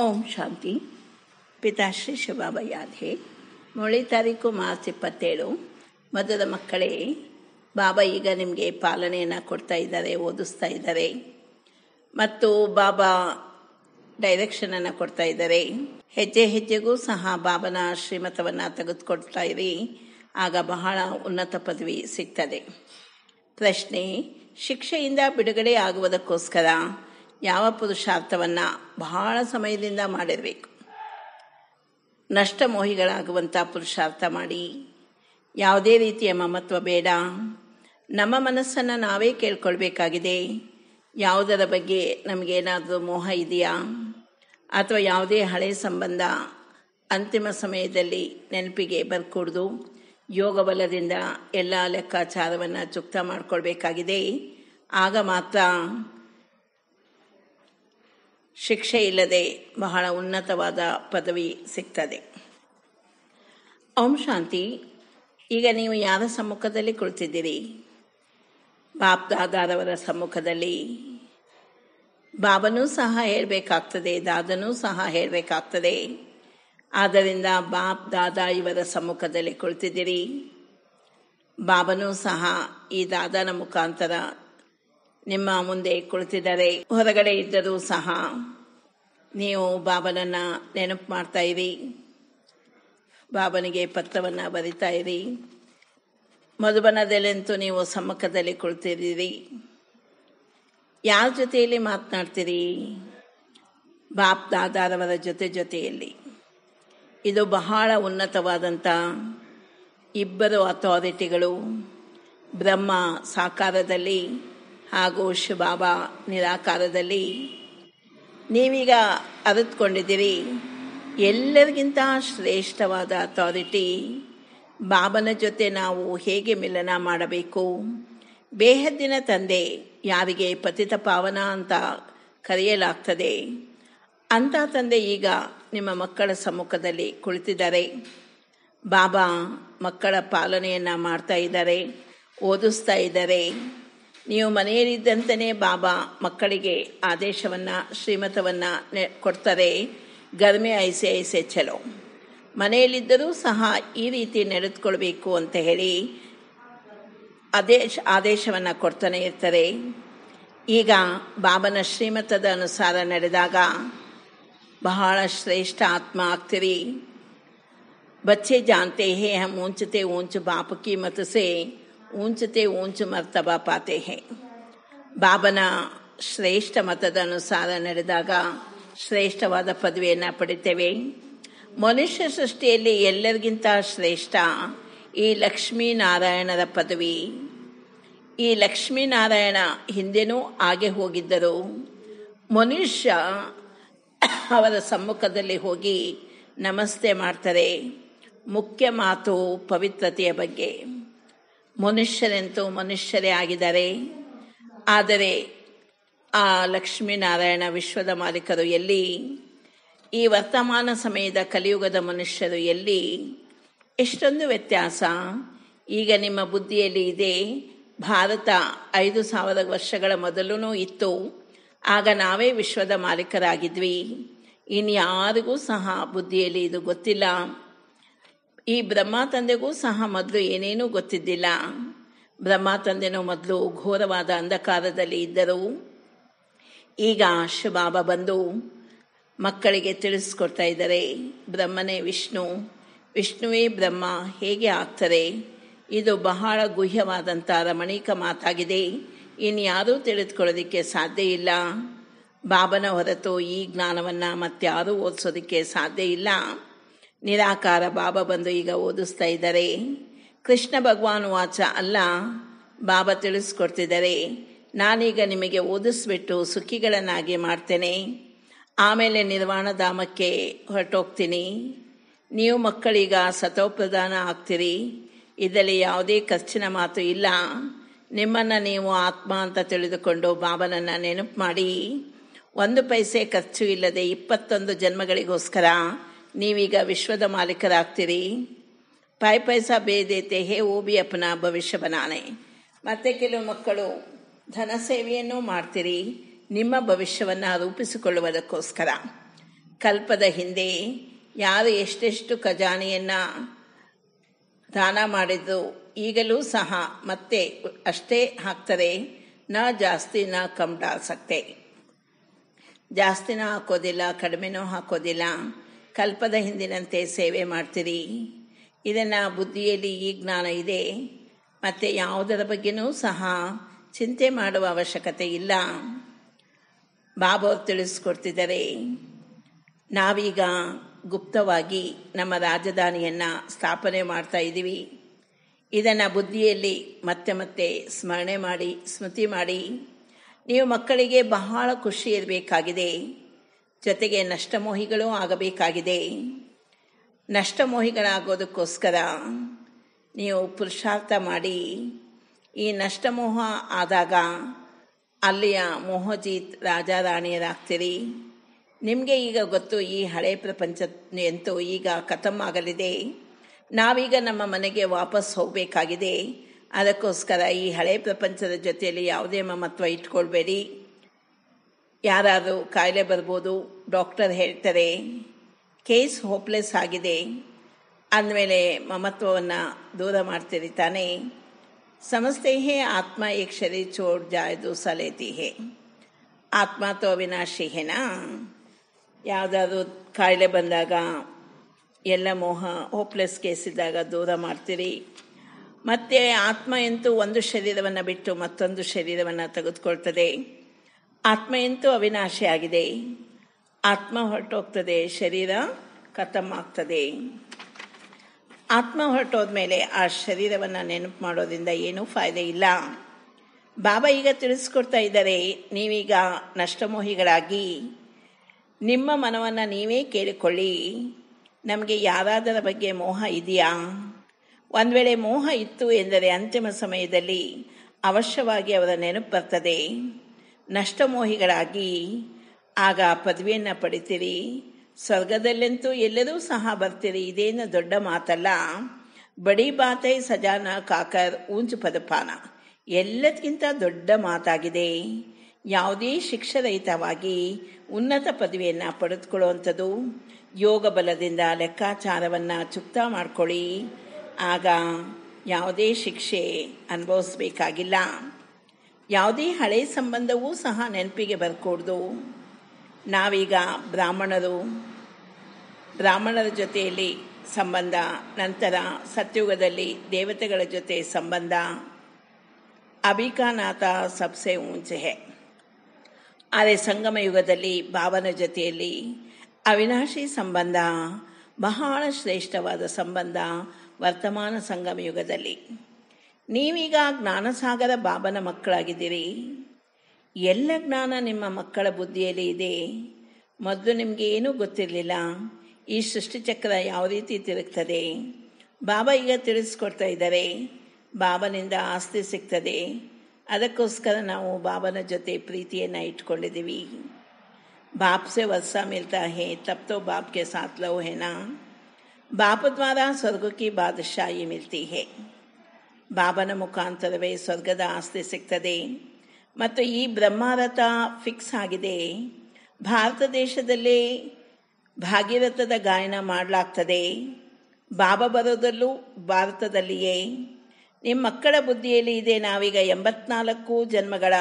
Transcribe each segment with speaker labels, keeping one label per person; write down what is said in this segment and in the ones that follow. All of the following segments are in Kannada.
Speaker 1: ಓಂ ಶಾಂತಿ. ಪಿತಾಶ್ರೀ ಶಿವಬಾಬಾ ಯಾಧೆ. ಮೊಳಿ ತಾರೀಕು ಮಾರ್ಚ್ 27. ಮಧುರ ಮಕ್ಕಳೇ, ಬಾಬಾ ಈಗ ನಿಮಗೆ ಪಾಲನೆಯನ್ನು ಕೊಡ್ತಾ ಇದ್ದಾರೆ, ಓದಿಸ್ತಾ ಇದ್ದಾರೆ ಮತ್ತು ಬಾಬಾ ಡೈರೆಕ್ಷನನ್ನು ಕೊಡ್ತಾ ಇದ್ದಾರೆ. ಹೆಜ್ಜೆ ಹೆಜ್ಜೆಗೂ ಸಹ ಬಾಬನ ಶ್ರೀಮತವನ್ನು ತೆಗೆದುಕೊಡ್ತಾ ಇರಿ, ಆಗ ಬಹಳ ಉನ್ನತ ಪದವಿ ಸಿಗ್ತದೆ. ಪ್ರಶ್ನೆ: ಶಿಕ್ಷೆಯಿಂದ ಬಿಡುಗಡೆ ಆಗುವುದಕ್ಕೋಸ್ಕರ ಯಾವ ಪುರುಷಾರ್ಥವನ್ನು ಬಹಳ ಸಮಯದಿಂದ ಮಾಡಿರಬೇಕು? ನಷ್ಟಮೋಹಿಗಳಾಗುವಂಥ ಪುರುಷಾರ್ಥ ಮಾಡಿ. ಯಾವುದೇ ರೀತಿಯ ಮಮತ್ವ ಬೇಡ. ನಮ್ಮ ಮನಸ್ಸನ್ನು ನಾವೇ ಕೇಳ್ಕೊಳ್ಬೇಕಾಗಿದೆ. ಯಾವುದರ ಬಗ್ಗೆ ನಮಗೇನಾದರೂ ಮೋಹ ಇದೆಯಾ, ಅಥವಾ ಯಾವುದೇ ಹಳೆಯ ಸಂಬಂಧ ಅಂತಿಮ ಸಮಯದಲ್ಲಿ ನೆನಪಿಗೆ ಬರ್ಕೂಡ್ದು. ಯೋಗ ಬಲದಿಂದ ಎಲ್ಲ ಲೆಕ್ಕಾಚಾರವನ್ನು ಚುಕ್ತ ಮಾಡಿಕೊಳ್ಬೇಕಾಗಿದೆ. ಆಗ ಮಾತ್ರ ಶಿಕ್ಷೆ ಇಲ್ಲದೆ ಬಹಳ ಉನ್ನತವಾದ ಪದವಿ ಸಿಗ್ತದೆ. ಓಂ ಶಾಂತಿ. ಈಗ ನೀವು ಯಾರ ಸಮ್ಮುಖದಲ್ಲಿ ಕುಳಿತಿದ್ದೀರಿ? ಬಾಪ್ ದಾದಾರವರ ಸಮ್ಮುಖದಲ್ಲಿ. ಬಾಬನೂ ಸಹ ಹೇಳಬೇಕಾಗ್ತದೆ, ದಾದನೂ ಸಹ ಹೇಳಬೇಕಾಗ್ತದೆ. ಆದ್ದರಿಂದ ಬಾಪ್ ದಾದಾ ಇವರ ಸಮ್ಮುಖದಲ್ಲಿ ಕುಳಿತಿದ್ದೀರಿ. ಬಾಬನೂ ಸಹ ಈ ದಾದನ ಮುಖಾಂತರ ನಿಮ್ಮ ಮುಂದೆ ಕುಳಿತಿದ್ದಾರೆ. ಹೊರಗಡೆ ಇದ್ದರೂ ಸಹ ನೀವು ಬಾಬನನ್ನು ನೆನಪು ಮಾಡ್ತಾ ಇರಿ, ಬಾಬನಿಗೆ ಪತ್ರವನ್ನು ಬರಿತಾ ಇರಿ. ಮಧುಬನದಲ್ಲಂತೂ ನೀವು ಸಮ್ಮುಖದಲ್ಲಿ ಕುಳಿತಿದ್ದೀರಿ. ಯಾರ ಜೊತೆಯಲ್ಲಿ ಮಾತನಾಡ್ತೀರಿ? ಬಾಪ್ ದಾದಾರವರ ಜೊತೆಯಲ್ಲಿ. ಇದು ಬಹಳ ಉನ್ನತವಾದಂಥ ಇಬ್ಬರು ಅಥಾರಿಟಿಗಳು, ಬ್ರಹ್ಮ ಸಾಕಾರದಲ್ಲಿ ಹಾಗೂ ಶಿವಬಾಬಾ ನಿರಾಕಾರದಲ್ಲಿ. ನೀವೀಗ ಅರಿತುಕೊಂಡಿದ್ದೀರಿ, ಎಲ್ಲರಿಗಿಂತ ಶ್ರೇಷ್ಠವಾದ ಅಥಾರಿಟಿ ಬಾಬನ ಜೊತೆ ನಾವು ಹೇಗೆ ಮಿಲನ ಮಾಡಬೇಕು. ಬೇಹದ್ದಿನ ತಂದೆ, ಯಾರಿಗೆ ಪತಿತ ಪಾವನ ಅಂತ ಕರೆಯಲಾಗ್ತದೆ, ಅಂಥ ತಂದೆ ಈಗ ನಿಮ್ಮ ಮಕ್ಕಳ ಸಮ್ಮುಖದಲ್ಲಿ ಕುಳಿತಿದ್ದಾರೆ. ಬಾಬಾ ಮಕ್ಕಳ ಪಾಲನೆಯನ್ನು ಮಾಡ್ತಾ ಇದ್ದಾರೆ, ಓದಿಸ್ತಾ ಇದ್ದಾರೆ. ನೀವು ಮನೆಯಲ್ಲಿದ್ದಂತೆಯೇ ಬಾಬಾ ಮಕ್ಕಳಿಗೆ ಆದೇಶವನ್ನು, ಶ್ರೀಮತವನ್ನು ಕೊಡ್ತಾರೆ. ಗರ್ಮೆ ಐಸೆ ಐಸೆ ಚಲೋ. ಮನೆಯಲ್ಲಿದ್ದರೂ ಸಹ ಈ ರೀತಿ ನಡೆದುಕೊಳ್ಬೇಕು ಅಂತ ಹೇಳಿ ಆದೇಶವನ್ನು ಕೊಡ್ತಾನೆ ಇರ್ತಾರೆ. ಈಗ ಬಾಬನ ಶ್ರೀಮತದ ಅನುಸಾರ ನಡೆದಾಗ ಬಹಳ ಶ್ರೇಷ್ಠ ಆತ್ಮ ಆಗ್ತೀರಿ. ಬಚ್ಚೆ ಜಾನ್ತೆ ಹೇ ಹಮ್ ಊಂಚತೆ ಊಂಚ ಬಾಪ್ ಕಿ ಮತ್ ಸೆ ಊಂಚತೆ ಊಂಚ ಮರ್ತಬಾ ಪಾತೆ ಹೇ. ಬಾಬನ ಶ್ರೇಷ್ಠ ಮತದ ಅನುಸಾರ ನಡೆದಾಗ ಶ್ರೇಷ್ಠವಾದ ಪದವಿಯನ್ನು ಪಡಿತೇವೆ. ಮನುಷ್ಯ ಸೃಷ್ಟಿಯಲ್ಲಿ ಎಲ್ಲರಿಗಿಂತ ಶ್ರೇಷ್ಠ ಈ ಲಕ್ಷ್ಮೀನಾರಾಯಣರ ಪದವಿ. ಈ ಲಕ್ಷ್ಮೀನಾರಾಯಣ ಹಿಂದೆನೂ ಹಾಗೆ ಹೋಗಿದ್ದರು. ಮನುಷ್ಯ ಅವರ ಸಮ್ಮುಖದಲ್ಲಿ ಹೋಗಿ ನಮಸ್ತೆ ಮಾಡ್ತಾರೆ. ಮುಖ್ಯ ಮಾತು ಪವಿತ್ರತೆಯ ಬಗ್ಗೆ. ಮನುಷ್ಯರೆಂತೂ ಮನುಷ್ಯರೇ ಆಗಿದ್ದಾರೆ, ಆದರೆ ಆ ಲಕ್ಷ್ಮೀನಾರಾಯಣ ವಿಶ್ವದ ಮಾಲೀಕರು ಎಲ್ಲಿ? ಈ ವರ್ತಮಾನ ಸಮಯದ ಕಲಿಯುಗದ ಮನುಷ್ಯರು ಎಲ್ಲಿ? ಎಷ್ಟೊಂದು ವ್ಯತ್ಯಾಸ ಈಗ ನಿಮ್ಮ ಬುದ್ಧಿಯಲ್ಲಿ ಇದೆ. ಭಾರತ 5,000 ವರ್ಷಗಳ ಮೊದಲೂ ಇತ್ತು. ಆಗ ನಾವೇ ವಿಶ್ವದ ಮಾಲೀಕರಾಗಿದ್ವಿ. ಇನ್ಯಾರಿಗೂ ಸಹ ಬುದ್ಧಿಯಲ್ಲಿ ಇದು ಗೊತ್ತಿಲ್ಲ. ಈ ಬ್ರಹ್ಮ ತಂದೆಗೂ ಸಹ ಮೊದಲು ಏನೇನೂ ಗೊತ್ತಿದ್ದಿಲ್ಲ. ಬ್ರಹ್ಮ ತಂದೆನೂ ಮೊದಲು ಘೋರವಾದ ಅಂಧಕಾರದಲ್ಲಿ ಇದ್ದರು. ಈಗ ಶಿವಬಾಬಾ ಬಂದು ಮಕ್ಕಳಿಗೆ ತಿಳಿಸ್ಕೊಡ್ತಾ ಇದ್ದಾರೆ, ಬ್ರಹ್ಮನೇ ವಿಷ್ಣು, ವಿಷ್ಣುವೇ ಬ್ರಹ್ಮ ಹೇಗೆ ಆಗ್ತಾರೆ. ಇದು ಬಹಳ ಗುಹ್ಯವಾದಂಥ ರಮಣೀಕ ಮಾತಾಗಿದೆ. ಇನ್ಯಾರೂ ತಿಳಿದುಕೊಳ್ಳೋದಕ್ಕೆ ಸಾಧ್ಯ ಇಲ್ಲ. ಬಾಬನ ಹೊರತು ಈ ಜ್ಞಾನವನ್ನು ಮತ್ತಾರೂ ಓದಿಸೋದಕ್ಕೆ ಸಾಧ್ಯ ಇಲ್ಲ. ನಿರಾಕಾರ ಬಾಬಾ ಬಂದು ಈಗ ಓದಿಸ್ತಾ ಇದ್ದಾರೆ. ಕೃಷ್ಣ ಭಗವಾನ್ ವಾಚ ಅಲ್ಲ, ಬಾಬಾ ತಿಳಿಸ್ಕೊಡ್ತಿದ್ದಾರೆ. ನಾನೀಗ ನಿಮಗೆ ಓದಿಸ್ಬಿಟ್ಟು ಸುಖಿಗಳನ್ನಾಗಿ ಮಾಡ್ತೇನೆ, ಆಮೇಲೆ ನಿರ್ವಾಣ ಧಾಮಕ್ಕೆ ಹೊರಟೋಗ್ತೀನಿ. ನೀವು ಮಕ್ಕಳೀಗ ಸತೋಪ್ರಧಾನ ಆಗ್ತೀರಿ. ಇದರಲ್ಲಿ ಯಾವುದೇ ಖರ್ಚಿನ ಮಾತು ಇಲ್ಲ. ನಿಮ್ಮನ್ನು ನೀವು ಆತ್ಮ ಅಂತ ತಿಳಿದುಕೊಂಡು ಬಾಬನನ್ನು ನೆನಪು ಮಾಡಿ. 1 ಪೈಸೆ ಖರ್ಚು ಇಲ್ಲದೆ 21 ಜನ್ಮಗಳಿಗೋಸ್ಕರ ನೀವೀಗ ವಿಶ್ವದ ಮಾಲೀಕರಾಗ್ತೀರಿ. ಪೈಸಾ ಬೇದೇತೆ ಹೇ ಓ ಬಿ ಅಪನಾ ಭವಿಷ್ಯ ಬನಾನೆ. ಮತ್ತೆ ಕೆಲವು ಮಕ್ಕಳು ಧನ ಸೇವೆಯನ್ನು ಮಾಡ್ತೀರಿ, ನಿಮ್ಮ ಭವಿಷ್ಯವನ್ನು ರೂಪಿಸಿಕೊಳ್ಳುವುದಕ್ಕೋಸ್ಕರ. ಕಲ್ಪದ ಹಿಂದೆ ಯಾರು ಎಷ್ಟೆಷ್ಟು ಖಜಾನೆಯನ್ನು ದಾನ ಮಾಡಿದ್ದು ಈಗಲೂ ಸಹ ಮತ್ತೆ ಅಷ್ಟೇ ಹಾಕ್ತಾರೆ. ನ ಜಾಸ್ತಿ ನ ಕಮ್ ಡಾಲ್ ಸಕ್ತೆ. ಜಾಸ್ತಿನೂ ಹಾಕೋದಿಲ್ಲ, ಕಡಿಮೆನೂ ಹಾಕೋದಿಲ್ಲ. ಕಲ್ಪದ ಹಿಂದಿನಂತೆ ಸೇವೆ ಮಾಡ್ತೀರಿ. ಇದನ್ನು ಬುದ್ಧಿಯಲ್ಲಿ ಈ ಜ್ಞಾನ ಇದೆ. ಮತ್ತು ಯಾವುದರ ಬಗ್ಗೆನೂ ಸಹ ಚಿಂತೆ ಮಾಡುವ ಅವಶ್ಯಕತೆ ಇಲ್ಲ. ಬಾಬಾ ತಿಳಿಸ್ಕೊಡ್ತಿದ್ದಾರೆ, ನಾವೀಗ ಗುಪ್ತವಾಗಿ ನಮ್ಮ ರಾಜಧಾನಿಯನ್ನು ಸ್ಥಾಪನೆ ಮಾಡ್ತಾ ಇದ್ದೀವಿ. ಇದನ್ನು ಬುದ್ಧಿಯಲ್ಲಿ ಮತ್ತೆ ಮತ್ತೆ ಸ್ಮರಣೆ ಮಾಡಿ, ಸ್ಮೃತಿ ಮಾಡಿ. ನೀವು ಮಕ್ಕಳಿಗೆ ಬಹಳ ಖುಷಿ ಇರಬೇಕಾಗಿದೆ. ಜೊತೆಗೆ ನಷ್ಟಮೋಹಿಗಳೂ ಆಗಬೇಕಾಗಿದೆ. ನಷ್ಟಮೋಹಿಗಳಾಗೋದಕ್ಕೋಸ್ಕರ ನೀವು ಪುರುಷಾರ್ಥ ಮಾಡಿ. ಈ ನಷ್ಟಮೋಹ ಆದಾಗ ಅಲ್ಲಿಯ ಮೋಹಜೀತ್ ರಾಜಾರಾಣಿಯರಾಗ್ತೀರಿ. ನಿಮಗೆ ಈಗ ಗೊತ್ತು, ಈ ಹಳೆ ಪ್ರಪಂಚ ಅಂತೂ ಈಗ ಖತಮ್ ಆಗಲಿದೆ. ನಾವೀಗ ನಮ್ಮ ಮನೆಗೆ ವಾಪಸ್ ಹೋಗಬೇಕಾಗಿದೆ. ಅದಕ್ಕೋಸ್ಕರ ಈ ಹಳೆ ಪ್ರಪಂಚದ ಜೊತೆಯಲ್ಲಿ ಯಾವುದೇ ಮಮತ್ವ ಇಟ್ಕೊಳ್ಬೇಡಿ. ಯಾರಾದರೂ ಕಾಯಿಲೆ ಬರ್ಬೋದು, ಡಾಕ್ಟರ್ ಹೇಳ್ತಾರೆ ಕೇಸ್ ಹೋಪ್ಲೆಸ್ ಆಗಿದೆ ಅಂದಮೇಲೆ ಮಮತ್ವವನ್ನು ದೂರ ಮಾಡ್ತೀರಿ ತಾನೇ. ಸಮಸ್ತೆ ಹೇ ಆತ್ಮ ಏಕ್ ಶರೀರ್ ಚೋಡ್ ಜಾಯ್ ದೂಸಾ ಲೇತಿ ಹೇ. ಆತ್ಮ ತೋ ಅವಿನಾಶಿ ಹೇನಾ. ಯಾವುದಾದ್ರೂ ಕಾಯಿಲೆ ಬಂದಾಗ ಎಲ್ಲ ಮೋಹ ಹೋಪ್ಲೆಸ್ ಕೇಸ್ ಇದ್ದಾಗ ದೂರ ಮಾಡ್ತೀರಿ. ಮತ್ತು ಆತ್ಮ ಎಂತೂ ಒಂದು ಶರೀರವನ್ನು ಬಿಟ್ಟು ಮತ್ತೊಂದು ಶರೀರವನ್ನು ತೆಗೆದುಕೊಳ್ತದೆ. ಆತ್ಮ ಎಂತೂ ಅವಿನಾಶಿ ಆಗಿದೆ. ಆತ್ಮ ಹೊರಟೋಗ್ತದೆ, ಶರೀರ ಖತಮ್ ಆಗ್ತದೆ. ಆತ್ಮ ಹೊರಟೋದ್ಮೇಲೆ ಆ ಶರೀರವನ್ನು ನೆನಪು ಮಾಡೋದ್ರಿಂದ ಏನೂ ಫಾಯ್ದೆ ಇಲ್ಲ. ಬಾಬಾ ಈಗ ತಿಳಿಸ್ಕೊಡ್ತಾ ಇದ್ದಾರೆ, ನೀವೀಗ ನಷ್ಟಮೋಹಿಗಳಾಗಿ ನಿಮ್ಮ ಮನವನ್ನು ನೀವೇ ಕೇಳಿಕೊಳ್ಳಿ. ನಮಗೆ ಯಾರಾದರ ಬಗ್ಗೆ ಮೋಹ ಇದೆಯಾ? ಒಂದು ವೇಳೆ ಮೋಹ ಇತ್ತು ಎಂದರೆ ಅಂತಿಮ ಸಮಯದಲ್ಲಿ ಅವಶ್ಯವಾಗಿ ಅವರ ನೆನಪು ಬರ್ತದೆ. ನಷ್ಟಮೋಹಿಗಳಾಗಿ ಆಗ ಪದವಿಯನ್ನು ಪಡಿತೀರಿ. ಸ್ವರ್ಗದಲ್ಲಂತೂ ಎಲ್ಲರೂ ಸಹ ಬರ್ತೀರಿ. ಇದೇನು ದೊಡ್ಡ ಮಾತಲ್ಲ. ಬಡಿ ಬಾತೈ ಸಜಾನ ಕಾಕರ್ ಊಂಚು ಪದಪಾನ. ಎಲ್ಲದಕ್ಕಿಂತ ದೊಡ್ಡ ಮಾತಾಗಿದೆ. ಯಾವುದೇ ಶಿಕ್ಷರಹಿತವಾಗಿ ಉನ್ನತ ಪದವಿಯನ್ನು ಪಡೆದುಕೊಳ್ಳುವಂಥದ್ದು. ಯೋಗ ಬಲದಿಂದ ಲೆಕ್ಕಾಚಾರವನ್ನು ಚುಕ್ತಾ ಮಾಡ್ಕೊಳ್ಳಿ. ಆಗ ಯಾವುದೇ ಶಿಕ್ಷೆ ಅನುಭವಿಸ್ಬೇಕಾಗಿಲ್ಲ. ಯಾವುದೇ ಹಳೆ ಸಂಬಂಧವೂ ಸಹ ನೆನಪಿಗೆ ಬರ್ಕೊಡ್ದು. ನಾವೀಗ ಬ್ರಾಹ್ಮಣರ ಜೊತೆಯಲ್ಲಿ ಸಂಬಂಧ, ನಂತರ ಸತ್ಯುಗದಲ್ಲಿ ದೇವತೆಗಳ ಜೊತೆ ಸಂಬಂಧ. ಅಭಿಕಾನಾಥ ಸಬ್ಸೆ ಊಂಚೆ ಹೇ. ಆದರೆ ಸಂಗಮ ಯುಗದಲ್ಲಿ ಬಾಬನ ಜೊತೆಯಲ್ಲಿ ಅವಿನಾಶಿ ಸಂಬಂಧ, ಬಹಳ ಶ್ರೇಷ್ಠವಾದ ಸಂಬಂಧ ವರ್ತಮಾನ ಸಂಗಮ ಯುಗದಲ್ಲಿ. ನೀವೀಗ ಜ್ಞಾನಸಾಗರ ಬಾಬನ ಮಕ್ಕಳಾಗಿದ್ದೀರಿ. ಎಲ್ಲ ಜ್ಞಾನ ನಿಮ್ಮ ಮಕ್ಕಳ ಬುದ್ಧಿಯಲ್ಲಿ ಇದೆ. ಮೊದಲು ನಿಮಗೆ ಏನೂ ಗೊತ್ತಿರಲಿಲ್ಲ, ಈ ಸೃಷ್ಟಿಚಕ್ರ ಯಾವ ರೀತಿ ತಿರುಗ್ತದೆ. ಬಾಬಾ ಈಗ ತಿಳಿಸ್ಕೊಡ್ತಾ ಇದ್ದಾರೆ, ಬಾಬನಿಂದ ಆಸ್ತಿ ಸಿಗ್ತದೆ. ಅದಕ್ಕೋಸ್ಕರ ನಾವು ಬಾಬನ ಜೊತೆ ಪ್ರೀತಿಯನ್ನು ಇಟ್ಕೊಂಡಿದ್ದೀವಿ. बाप से वर्षा मिलता है तब तो बाप के साथ लो है ना. बाप द्वारा स्वर्ग की बादशाही मिलती है. ಬಾಬನ ಮುಖಾಂತರವೇ ಸ್ವರ್ಗದ ಆಸ್ತಿ ಸಿಗ್ತದೆ. ಮತ್ತು ಈ ಬ್ರಹ್ಮರಥ ಫಿಕ್ಸ್ ಆಗಿದೆ. ಭಾರತ ದೇಶದಲ್ಲೇ ಭಾಗೀರಥದ ಗಾಯನ ಮಾಡಲಾಗ್ತದೆ. ಬಾಬಾ ಬರೋದಲ್ಲೂ ಭಾರತದಲ್ಲಿಯೇ. ನಿಮ್ಮ ಮಕ್ಕಳ ಬುದ್ಧಿಯಲ್ಲಿ ಇದೆ, ನಾವೀಗ 84 ಜನ್ಮಗಳ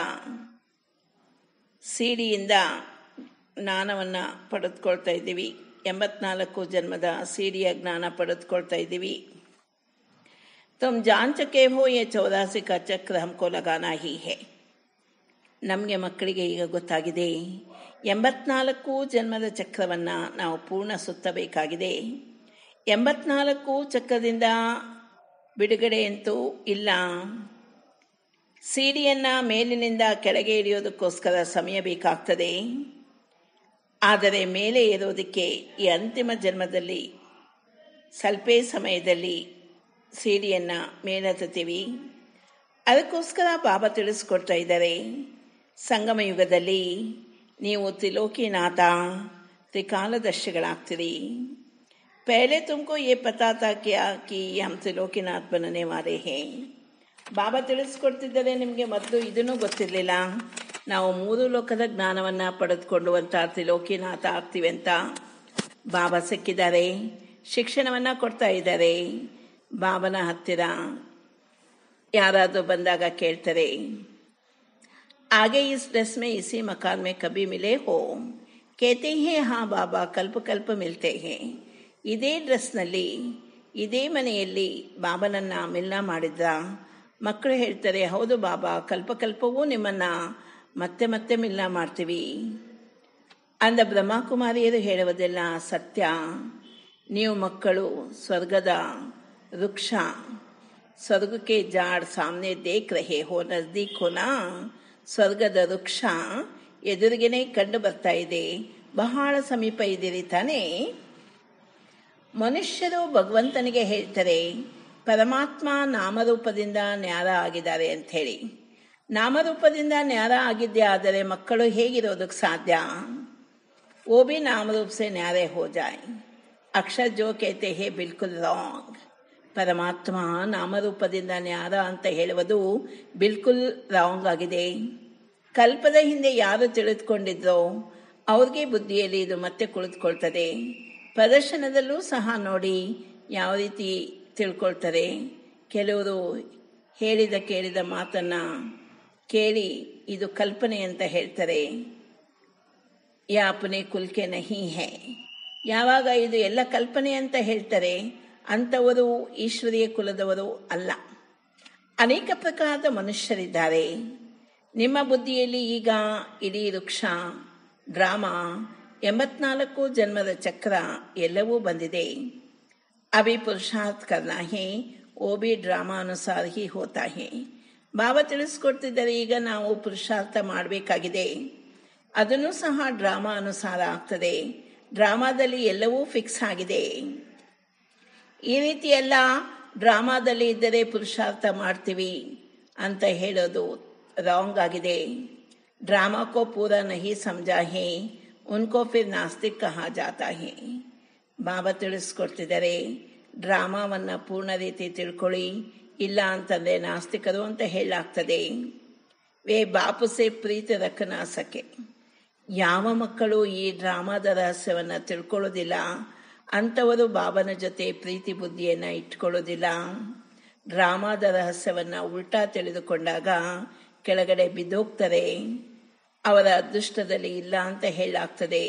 Speaker 1: ಸಿಡಿಯಿಂದ ಜ್ಞಾನವನ್ನು ಪಡೆದುಕೊಳ್ತಾ ಇದ್ದೀವಿ. 84 ಜನ್ಮದ ಸಿಡಿಯ ಜ್ಞಾನ ಪಡೆದುಕೊಳ್ತಾ ಇದ್ದೀವಿ. तुम जान चुके हो ये 84 का चक्र हमको लगाना ही है. ನಮಗೆ ಮಕ್ಕಳಿಗೆ ಈಗ ಗೊತ್ತಾಗಿದೆ, 84 ಜನ್ಮದ ಚಕ್ರವನ್ನು ನಾವು ಪೂರ್ಣ ಸುತ್ತಬೇಕಾಗಿದೆ. 84 ಚಕ್ರದಿಂದ ಬಿಡುಗಡೆಯಂತೂ ಇಲ್ಲ. ಸಿಡಿಯನ್ನು ಮೇಲಿನಿಂದ ಕೆಳಗೆ ಇಳಿಯೋದಕ್ಕೋಸ್ಕರ ಸಮಯ ಬೇಕಾಗ್ತದೆ. ಆದರೆ ಮೇಲೆ ಏರೋದಕ್ಕೆ ಈ ಅಂತಿಮ ಜನ್ಮದಲ್ಲಿ ಸ್ವಲ್ಪೇ ಸಮಯದಲ್ಲಿ ಸಿಡಿಯನ್ನು ಮೇಲೆತ್ತೀವಿ. ಅದಕ್ಕೋಸ್ಕರ ಬಾಬಾ ತಿಳಿಸ್ಕೊಡ್ತಾ ಇದ್ದಾರೆ, ಸಂಗಮ ಯುಗದಲ್ಲಿ ನೀವು ತ್ರಿಲೋಕಿನಾಥ ತ್ರಿಕಾಲದರ್ಶಿಗಳಾಗ್ತೀರಿ. ಪಹಲೆ ತುಮಕೋ ಯೇ ಪತಾ ತಾ ಕ್ಯಾ ಕಿ ಹಮ್ ತ್ರಿಲೋಕಿನಾಥ್ ಬನನೆ ವಾಲೆ ಹೇ. ಬಾಬಾ ತಿಳಿಸ್ಕೊಡ್ತಿದ್ದಾರೆ, ನಿಮಗೆ ಮೊದಲು ಇದನ್ನೂ ಗೊತ್ತಿರಲಿಲ್ಲ, ನಾವು 3 ಲೋಕದ ಜ್ಞಾನವನ್ನು ಪಡೆದುಕೊಳ್ಳುವಂಥ ತ್ರಿಲೋಕಿನಾಥ ಆಗ್ತೀವಿ ಅಂತ. ಬಾಬಾ ಸಿಕ್ಕಿದ್ದಾರೆ, ಶಿಕ್ಷಣವನ್ನು ಕೊಡ್ತಾ ಇದ್ದಾರೆ. ಬಾಬನ ಹತ್ತಿರ ಯಾರಾದರೂ ಬಂದಾಗ ಕೇಳ್ತಾರೆ, ಆगे इस ड्रेस में इसी मकान में कभी मिले हो? कहते हैं हाँ बाबा, कल्प कल्प मिलते हैं. ಇದೇ ಡ್ರೆಸ್ನಲ್ಲಿ ಇದೇ ಮನೆಯಲ್ಲಿ ಬಾಬನನ್ನ ಮಿಲನ ಮಾಡಿದ್ರ? ಮಕ್ಕಳು ಹೇಳ್ತಾರೆ, ಹೌದು ಬಾಬಾ, ಕಲ್ಪಕಲ್ಪವೂ ನಿಮ್ಮನ್ನ ಮತ್ತೆ ಮತ್ತೆ ಮಿಲನ ಮಾಡ್ತೀವಿ. ಅಂದ ಬ್ರಹ್ಮಕುಮಾರಿಯರು ಹೇಳುವುದೆಲ್ಲ ಸತ್ಯ. ನೀವು ಮಕ್ಕಳು ಸ್ವರ್ಗದ ವೃಕ್ಷ, ಸ್ವರ್ಗಕ್ಕೆ ಜಾಡ್ ಸಾಮ್ನೆ ದೇಖ್ ರಹೆ ಹೋ, ನಜ್ದೀಕ್ ಹೋನಾ. ಸ್ವರ್ಗದ ವೃಕ್ಷ ಎದುರಿಗೇನೆ ಕಂಡು ಬರ್ತಾ ಇದೆ, ಬಹಳ ಸಮೀಪ ಇದ್ದೀರಿ ತಾನೇ. ಮನುಷ್ಯರು ಭಗವಂತನಿಗೆ ಹೇಳ್ತಾರೆ, ಪರಮಾತ್ಮ ನಾಮರೂಪದಿಂದ ನ್ಯಾರ ಆಗಿದ್ದಾರೆ ಅಂಥೇಳಿ. ನಾಮರೂಪದಿಂದ ನ್ಯಾರ ಆಗಿದ್ದೇ ಆದರೆ ಮಕ್ಕಳು ಹೇಗಿರೋದಕ್ಕೆ ಸಾಧ್ಯ? वो भी नाम रूप से न्यारे हो जाए. अक्षर जो कहते हैं बिल्कुल रॉन्ग. ಪರಮಾತ್ಮ ನಾಮರೂಪದಿಂದ ನ್ಯಾರ ಅಂತ ಹೇಳುವುದು ಬಿಲ್ಕುಲ್ ರಾಂಗ್ ಆಗಿದೆ. ಕಲ್ಪದ ಹಿಂದೆ ಯಾರು ತಿಳಿದುಕೊಂಡಿದ್ರೋ ಅವ್ರಿಗೆ ಬುದ್ಧಿಯಲ್ಲಿ ಇದು ಮತ್ತೆ ಕುಳಿತುಕೊಳ್ತದೆ. ಪ್ರದರ್ಶನದಲ್ಲೂ ಸಹ ನೋಡಿ ಯಾವ ರೀತಿ ತಿಳ್ಕೊಳ್ತಾರೆ. ಕೆಲವರು ಹೇಳಿದ ಕೇಳಿದ ಮಾತನ್ನ ಕೇಳಿ ಇದು ಕಲ್ಪನೆ ಅಂತ ಹೇಳ್ತಾರೆ. ಯಾ ಅಪನೆ ಕುಲ್ಕೆ ನಹಿ ಹೈ. ಯಾವಾಗ ಇದು ಎಲ್ಲ ಕಲ್ಪನೆ ಅಂತ ಹೇಳ್ತಾರೆ, ಅಂಥವರು ಈಶ್ವರೀಯ ಕುಲದವರು ಅಲ್ಲ. ಅನೇಕ ಪ್ರಕಾರದ ಮನುಷ್ಯರಿದ್ದಾರೆ. ನಿಮ್ಮ ಬುದ್ಧಿಯಲ್ಲಿ ಈಗ ಇಡೀ ವೃಕ್ಷ, ಡ್ರಾಮಾ, 84 ಜನ್ಮದ ಚಕ್ರ ಎಲ್ಲವೂ ಬಂದಿದೆ. ಅಭಿ ಪುರುಷಾರ್ಥ ಕರ್ನಾ ಹೇ, ಓ ಬಿ ಡ್ರಾಮಾ ಅನುಸಾರ ಹಿ ಹೋತಾ ಹೇ. ಬಾಬಾ ತಿಳಿಸ್ಕೊಡ್ತಿದ್ದಾರೆ, ಈಗ ನಾವು ಪುರುಷಾರ್ಥ ಮಾಡಬೇಕಾಗಿದೆ. ಅದನ್ನು ಸಹ ಡ್ರಾಮಾ ಅನುಸಾರ ಆಗ್ತದೆ. ಡ್ರಾಮಾದಲ್ಲಿ ಎಲ್ಲವೂ ಫಿಕ್ಸ್ ಆಗಿದೆ. ಈ ರೀತಿ ಎಲ್ಲ ಡ್ರಾಮಾದಲ್ಲಿ ಇದ್ದರೆ ಪುರುಷಾರ್ಥ ಮಾಡ್ತೀವಿ ಅಂತ ಹೇಳೋದು ರಾಂಗ್ ಆಗಿದೆ. ಡ್ರಾಮಾ ಕೋ ಪೂರಾ ನಹಿ ಸಮಜಾ ಹೇ, ಉನ್ಕೋ ಫಿರ್ ನಾಸ್ತಿಕ್ ಕಹಾ ಜಾತಾ ಹೇ. ಬಾಬಾ ತಿಳಿಸ್ಕೊಡ್ತಿದ್ದಾರೆ, ಡ್ರಾಮಾವನ್ನು ಪೂರ್ಣ ರೀತಿ ತಿಳ್ಕೊಳ್ಳಿ, ಇಲ್ಲ ಅಂತಂದರೆ ನಾಸ್ತಿಕರು ಅಂತ ಹೇಳಲಾಗ್ತದೆ. ವೇ ಬಾಪು ಸೆ ಪ್ರೀತಿ ರಖನ ಸಕೆ. ಯಾವ ಮಕ್ಕಳು ಈ ಡ್ರಾಮಾದ ರಹಸ್ಯವನ್ನು ತಿಳ್ಕೊಳ್ಳೋದಿಲ್ಲ ಅಂಥವರು ಬಾಬನ ಜೊತೆ ಪ್ರೀತಿ ಬುದ್ಧಿಯನ್ನು ಇಟ್ಕೊಳ್ಳೋದಿಲ್ಲ. ಡ್ರಾಮಾದ ರಹಸ್ಯವನ್ನು ಉಲ್ಟಾ ತಿಳಿದುಕೊಂಡಾಗ ಕೆಳಗಡೆ ಬಿದ್ದೋಗ್ತಾರೆ. ಅವರ ಅದೃಷ್ಟದಲ್ಲಿ ಇಲ್ಲ ಅಂತ ಹೇಳಲಾಗ್ತದೆ.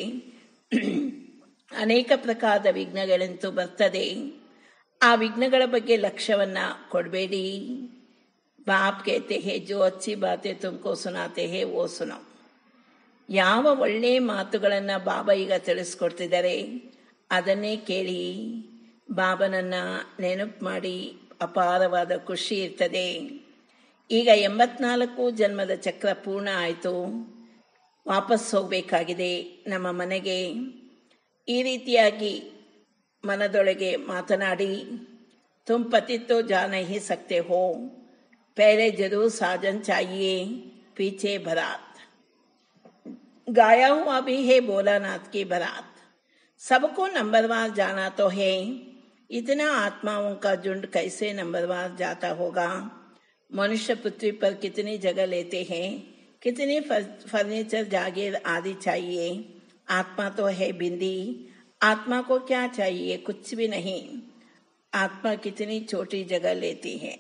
Speaker 1: ಅನೇಕ ಪ್ರಕಾರದ ವಿಘ್ನಗಳಂತೂ ಬರ್ತದೆ. ಆ ವಿಘ್ನಗಳ ಬಗ್ಗೆ ಲಕ್ಷ್ಯವನ್ನು ಕೊಡಬೇಡಿ. ಬಾಪ್ ಕೇತೆ ಹೇ ಜೋ ಅಚ್ಚಿ ಬಾತೆ ತುಮಕೋ ಸುನಾತೆ ಹೇ ಓ ಸುನೋ. ಯಾವ ಒಳ್ಳೆಯ ಮಾತುಗಳನ್ನು ಬಾಬಾ ಈಗ ತಿಳಿಸ್ಕೊಡ್ತಿದ್ದಾರೆ ಅದನ್ನೇ ಕೇಳಿ. ಬಾಬನನ್ನ ನೆನಪು ಮಾಡಿ ಅಪಾರವಾದ ಖುಷಿ ಇರ್ತದೆ. ಈಗ 84 ಜನ್ಮದ ಚಕ್ರ ಪೂರ್ಣ ಆಯಿತು. ವಾಪಸ್ ಹೋಗಬೇಕಾಗಿದೆ ನಮ್ಮ ಮನೆಗೆ. ಈ ರೀತಿಯಾಗಿ ಮನದೊಳಗೆ ಮಾತನಾಡಿ, ತುಮ್ ಪತಿ ತೋ ಜಾ ನಹಿ ಸಕ್ತೆ ಹೋ, ಪಹಲೆ ಜರೂರ್ ಸಾಜನ್ ಚಾಹಿಯೇ, ಪೀಛೆ ಬರಾತ್. गाया हुआ भी है भोलानाथ की बारात. सबको नंबरवार जाना तो है. इतना आत्माओं का झुंड कैसे नंबरवार जाता होगा? मनुष्य पृथ्वी पर कितनी जगह लेते हैं, कितनी फर्नीचर जागीर आदि चाहिए. आत्मा तो है बिंदी. आत्मा को क्या चाहिए? कुछ भी नहीं. आत्मा कितनी छोटी जगह लेती है.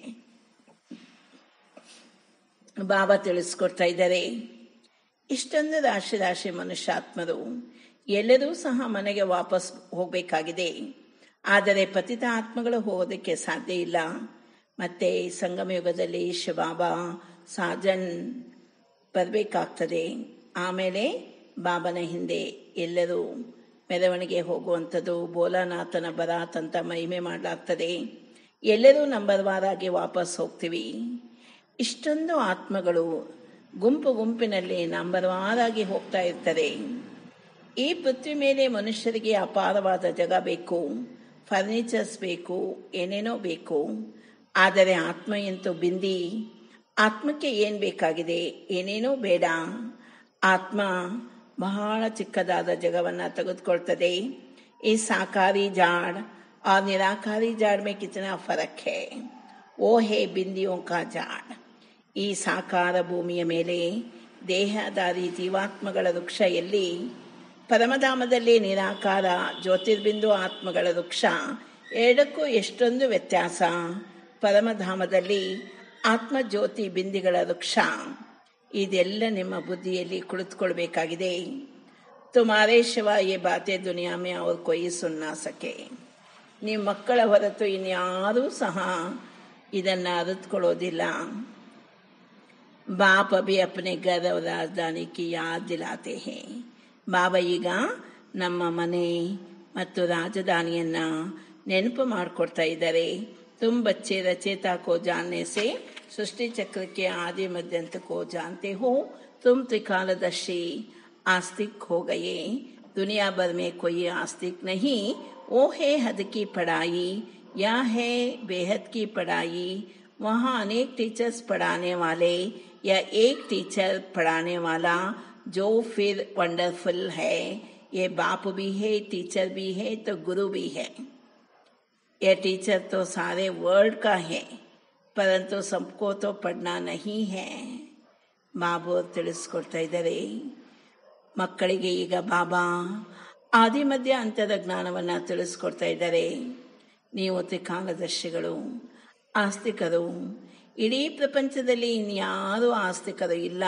Speaker 1: बाबा ತಿಳಿಸ್ಕೊಡ್ತಾ ಇದ್ದಾರೆ, ಇಷ್ಟೊಂದು ರಾಶಿ ರಾಶಿ ಮನುಷ್ಯಾತ್ಮರು ಎಲ್ಲರೂ ಸಹ ಮನೆಗೆ ವಾಪಸ್ ಹೋಗಬೇಕಾಗಿದೆ. ಆದರೆ ಪತಿತ ಆತ್ಮಗಳು ಹೋಗೋದಕ್ಕೆ ಸಾಧ್ಯ ಇಲ್ಲ. ಮತ್ತೆ ಸಂಗಮ ಯುಗದಲ್ಲಿ ಶಿವಬಾಬಾ ಸಾಜನ್ ಬರಬೇಕಾಗ್ತದೆ. ಆಮೇಲೆ ಬಾಬನ ಹಿಂದೆ ಎಲ್ಲರೂ ಮೆರವಣಿಗೆ ಹೋಗುವಂಥದ್ದು, ಭೋಲಾನಾಥನ ಬರಾತ್ ಅಂತ ಮಹಿಮೆ ಮಾಡಲಾಗ್ತದೆ. ಎಲ್ಲರೂ ನಂಬರ್ವಾರಾಗಿ ವಾಪಸ್ ಹೋಗ್ತೀವಿ. ಇಷ್ಟೊಂದು ಆತ್ಮಗಳು ಗುಂಪು ಗುಂಪಿನಲ್ಲಿ ನಂಬರ್ವಾರಾಗಿ ಹೋಗ್ತಾ ಇರ್ತಾರೆ. ಈ ಪೃಥ್ವಿ ಮೇಲೆ ಮನುಷ್ಯರಿಗೆ ಅಪಾರವಾದ ಜಾಗ ಬೇಕು, ಫರ್ನಿಚರ್ಸ್ ಬೇಕು, ಏನೇನೋ ಬೇಕು. ಆದರೆ ಆತ್ಮ ಎಂತೂ ಬಿಂದಿ. ಆತ್ಮಕ್ಕೆ ಏನು ಬೇಕಾಗಿದೆ? ಏನೇನೋ ಬೇಡ. ಆತ್ಮ ಬಹಳ ಚಿಕ್ಕದಾದ ಜಗವನ್ನು ತೆಗೆದುಕೊಳ್ತದೆ. ಈ ಸಾಕಾರಿ ಜಾಡ್ और निराकारी जाड़ में कितना फर्क है. वो है बिंदियों का जाड़. ಈ ಸಾಕಾರ ಭೂಮಿಯ ಮೇಲೆ ದೇಹದಾರಿ ಜೀವಾತ್ಮಗಳ ವೃಕ್ಷ ಎಲ್ಲಿ ಪರಮಧಾಮದಲ್ಲಿ ನಿರಾಕಾರ ಜ್ಯೋತಿರ್ಬಿಂದು ಆತ್ಮಗಳ ವೃಕ್ಷ ಎರಡಕ್ಕೂ ಎಷ್ಟೊಂದು ವ್ಯತ್ಯಾಸ. ಪರಮಧಾಮದಲ್ಲಿ ಆತ್ಮಜ್ಯೋತಿ ಬಿಂದಿಗಳ ವೃಕ್ಷ. ಇದೆಲ್ಲ ನಿಮ್ಮ ಬುದ್ಧಿಯಲ್ಲಿ ಕುಳಿತುಕೊಳ್ಬೇಕಾಗಿದೆ. ತುಮಾರೇ ಶಿವ ಯೇ ಬಾತೆ ದುನಿಯಾ ಮೇ ಅವ್ರ ಕೊಯ್ ಸುನ್ನ ಸಕೆ. ನಿಮ್ಮ ಮಕ್ಕಳ ಹೊರತು ಇನ್ಯಾರೂ ಸಹ ಇದನ್ನು ಅರಿತುಕೊಳ್ಳೋದಿಲ್ಲ. ಬಾಪ್ ಅಭಿ ಅಪ್ನೆ ಗರ್ और ರಾಜಧಾನಿ ಕಿ ಯಾದ್ ದಿಲಾತೆ ಹೇ. ಬಾಬಾ ಈಗ ನಮ್ಮ ಮನೆ ಮತ್ತು ರಾಜಧಾನಿಯನ್ನ ನೆನಪು ಮಾಡಿಕೊಡ್ತಾ ಇದ್ದಾರೆ. तुम बच्चे रचेता को जानने से सृष्टि चक्र के आदि मध्यंत को जानते हो. तुम त्रिकालदर्शी आस्तिक हो गए. दुनिया भर में कोई आस्तिक नहीं. वो है हद की पढ़ाई या है बेहद की पढ़ाई. वहाँ अनेक टीचर्स पढ़ाने वाले या एक टीचर पढ़ाने वाला जो फिर वंडरफुल है. ये बाप भी है, टीचर भी है, तो गुरु भी है. यह टीचर तो सारे वर्ल्ड का है, परंतु सबको तो पढ़ना नहीं है. ಬಾಬು ತಿಳಿಸ್ಕೊಡ್ತಾ ಇದ್ದಾರೆ. ಮಕ್ಕಳಿಗೆ ಈಗ ಬಾಬಾ ಆದಿ ಮಧ್ಯ ಅಂತದ ಜ್ಞಾನವನ್ನು ತಿಳಿಸ್ಕೊಡ್ತಾ ಇದ್ದಾರೆ. ನೀವು ತ್ರಿಕಾಲದರ್ಶಿಗಳು, ಆಸ್ತಿಕರು. ಇಡೀ ಪ್ರಪಂಚದಲ್ಲಿ ಇನ್ಯಾರೂ ಆಸ್ತಿಕರು ಇಲ್ಲ.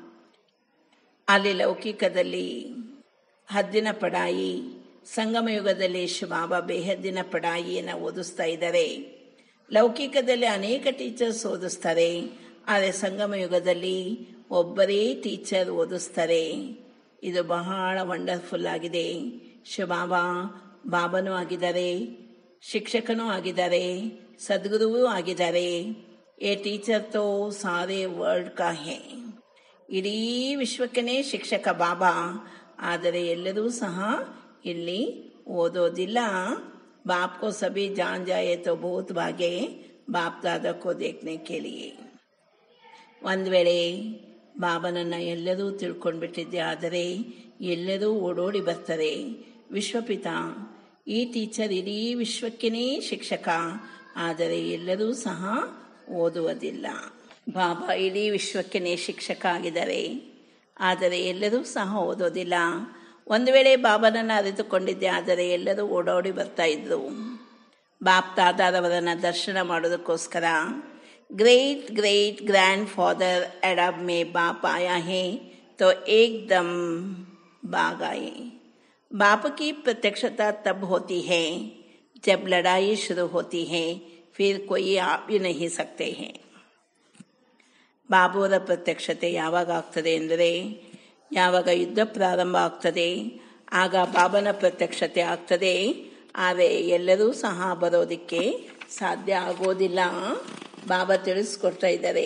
Speaker 1: ಅಲ್ಲಿ ಲೌಕಿಕದಲ್ಲಿ ಹದ್ದಿನ ಪಡಾಯಿ, ಸಂಗಮ ಯುಗದಲ್ಲಿ ಶಿವಬಾಬಾ ಬೇಹದ್ದಿನ ಪಡಾಯಿಯನ್ನು ಓದಿಸ್ತಾ ಇದ್ದಾರೆ. ಲೌಕಿಕದಲ್ಲಿ ಅನೇಕ ಟೀಚರ್ಸ್ ಓದಿಸ್ತಾರೆ, ಆದರೆ ಸಂಗಮ ಯುಗದಲ್ಲಿ ಒಬ್ಬರೇ ಟೀಚರ್ ಓದಿಸ್ತಾರೆ. ಇದು ಬಹಳ ವಂಡರ್ಫುಲ್ ಆಗಿದೆ. ಶಿವಬಾಬಾ ಬಾಬನೂ ಆಗಿದ್ದಾರೆ, ಶಿಕ್ಷಕನೂ ಆಗಿದ್ದಾರೆ, ಸದ್ಗುರುವೂ ಆಗಿದ್ದಾರೆ. ये टीचर तो सारे वर्ल्ड का है. ಇಡೀ ವಿಶ್ವಕ್ಕನೇ ಶಿಕ್ಷಕ ಬಾಬಾ. ಆದರೆ ಎಲ್ಲರೂ ಸಹ ಇಲ್ಲಿ ಓದೋದಿಲ್ಲ. बाप को सभी जान जाए तो बहुत भागे बाप दादा को देखने के लिए. ಒಂದು ವೇಳೆ ಬಾಬನನ್ನು ಎಲ್ಲರೂ ತಿಳ್ಕೊಂಡ್ಬಿಟ್ಟಿದ್ದೆ ಆದರೆ ಎಲ್ಲರೂ ಓಡೋಡಿ ಬರ್ತಾರೆ. ವಿಶ್ವಪಿತ ಈ ಟೀಚರ್ ಇಡೀ ವಿಶ್ವಕ್ಕೇನೇ ಶಿಕ್ಷಕ, ಆದರೆ ಎಲ್ಲರೂ ಸಹ ಓದುವುದಿಲ್ಲ. ಬಾಬಾ ಇಡೀ ವಿಶ್ವಕ್ಕೇನೆ ಶಿಕ್ಷಕ ಆಗಿದ್ದಾರೆ, ಆದರೆ ಎಲ್ಲರೂ ಸಹ ಓದೋದಿಲ್ಲ. ಒಂದು ವೇಳೆ ಬಾಬನನ್ನು ಅರಿತುಕೊಂಡಿದ್ದೆ ಆದರೆ ಎಲ್ಲರೂ ಓಡೋಡಿ ಬರ್ತಾ ಇದ್ರು. ಬಾಪ್ ದಾದಾರವರನ್ನು ದರ್ಶನ ಮಾಡೋದಕ್ಕೋಸ್ಕರ. ಗ್ರೇಟ್ ಗ್ರೇಟ್ ಗ್ರ್ಯಾಂಡ್ ಫಾದರ್ एडब में बाप आया है तो एकदम भाग आए. बाप की प्रत्यक्षता तब होती है जब लड़ाई शुरू होती है, फिर कोई आ भी नहीं सकते हैं. ಬಾಬುವರ ಪ್ರತ್ಯಕ್ಷತೆ ಯಾವಾಗ ಆಗ್ತದೆ ಎಂದರೆ ಯಾವಾಗ ಯುದ್ಧ ಪ್ರಾರಂಭ ಆಗ್ತದೆ ಆಗ ಬಾಬನ ಪ್ರತ್ಯಕ್ಷತೆ ಆಗ್ತದೆ. ಆದರೆ ಎಲ್ಲರೂ ಸಹ ಬರೋದಕ್ಕೆ ಸಾಧ್ಯ ಆಗೋದಿಲ್ಲ. ಬಾಬಾ ತಿಳಿಸ್ಕೊಡ್ತಾ ಇದ್ದಾರೆ.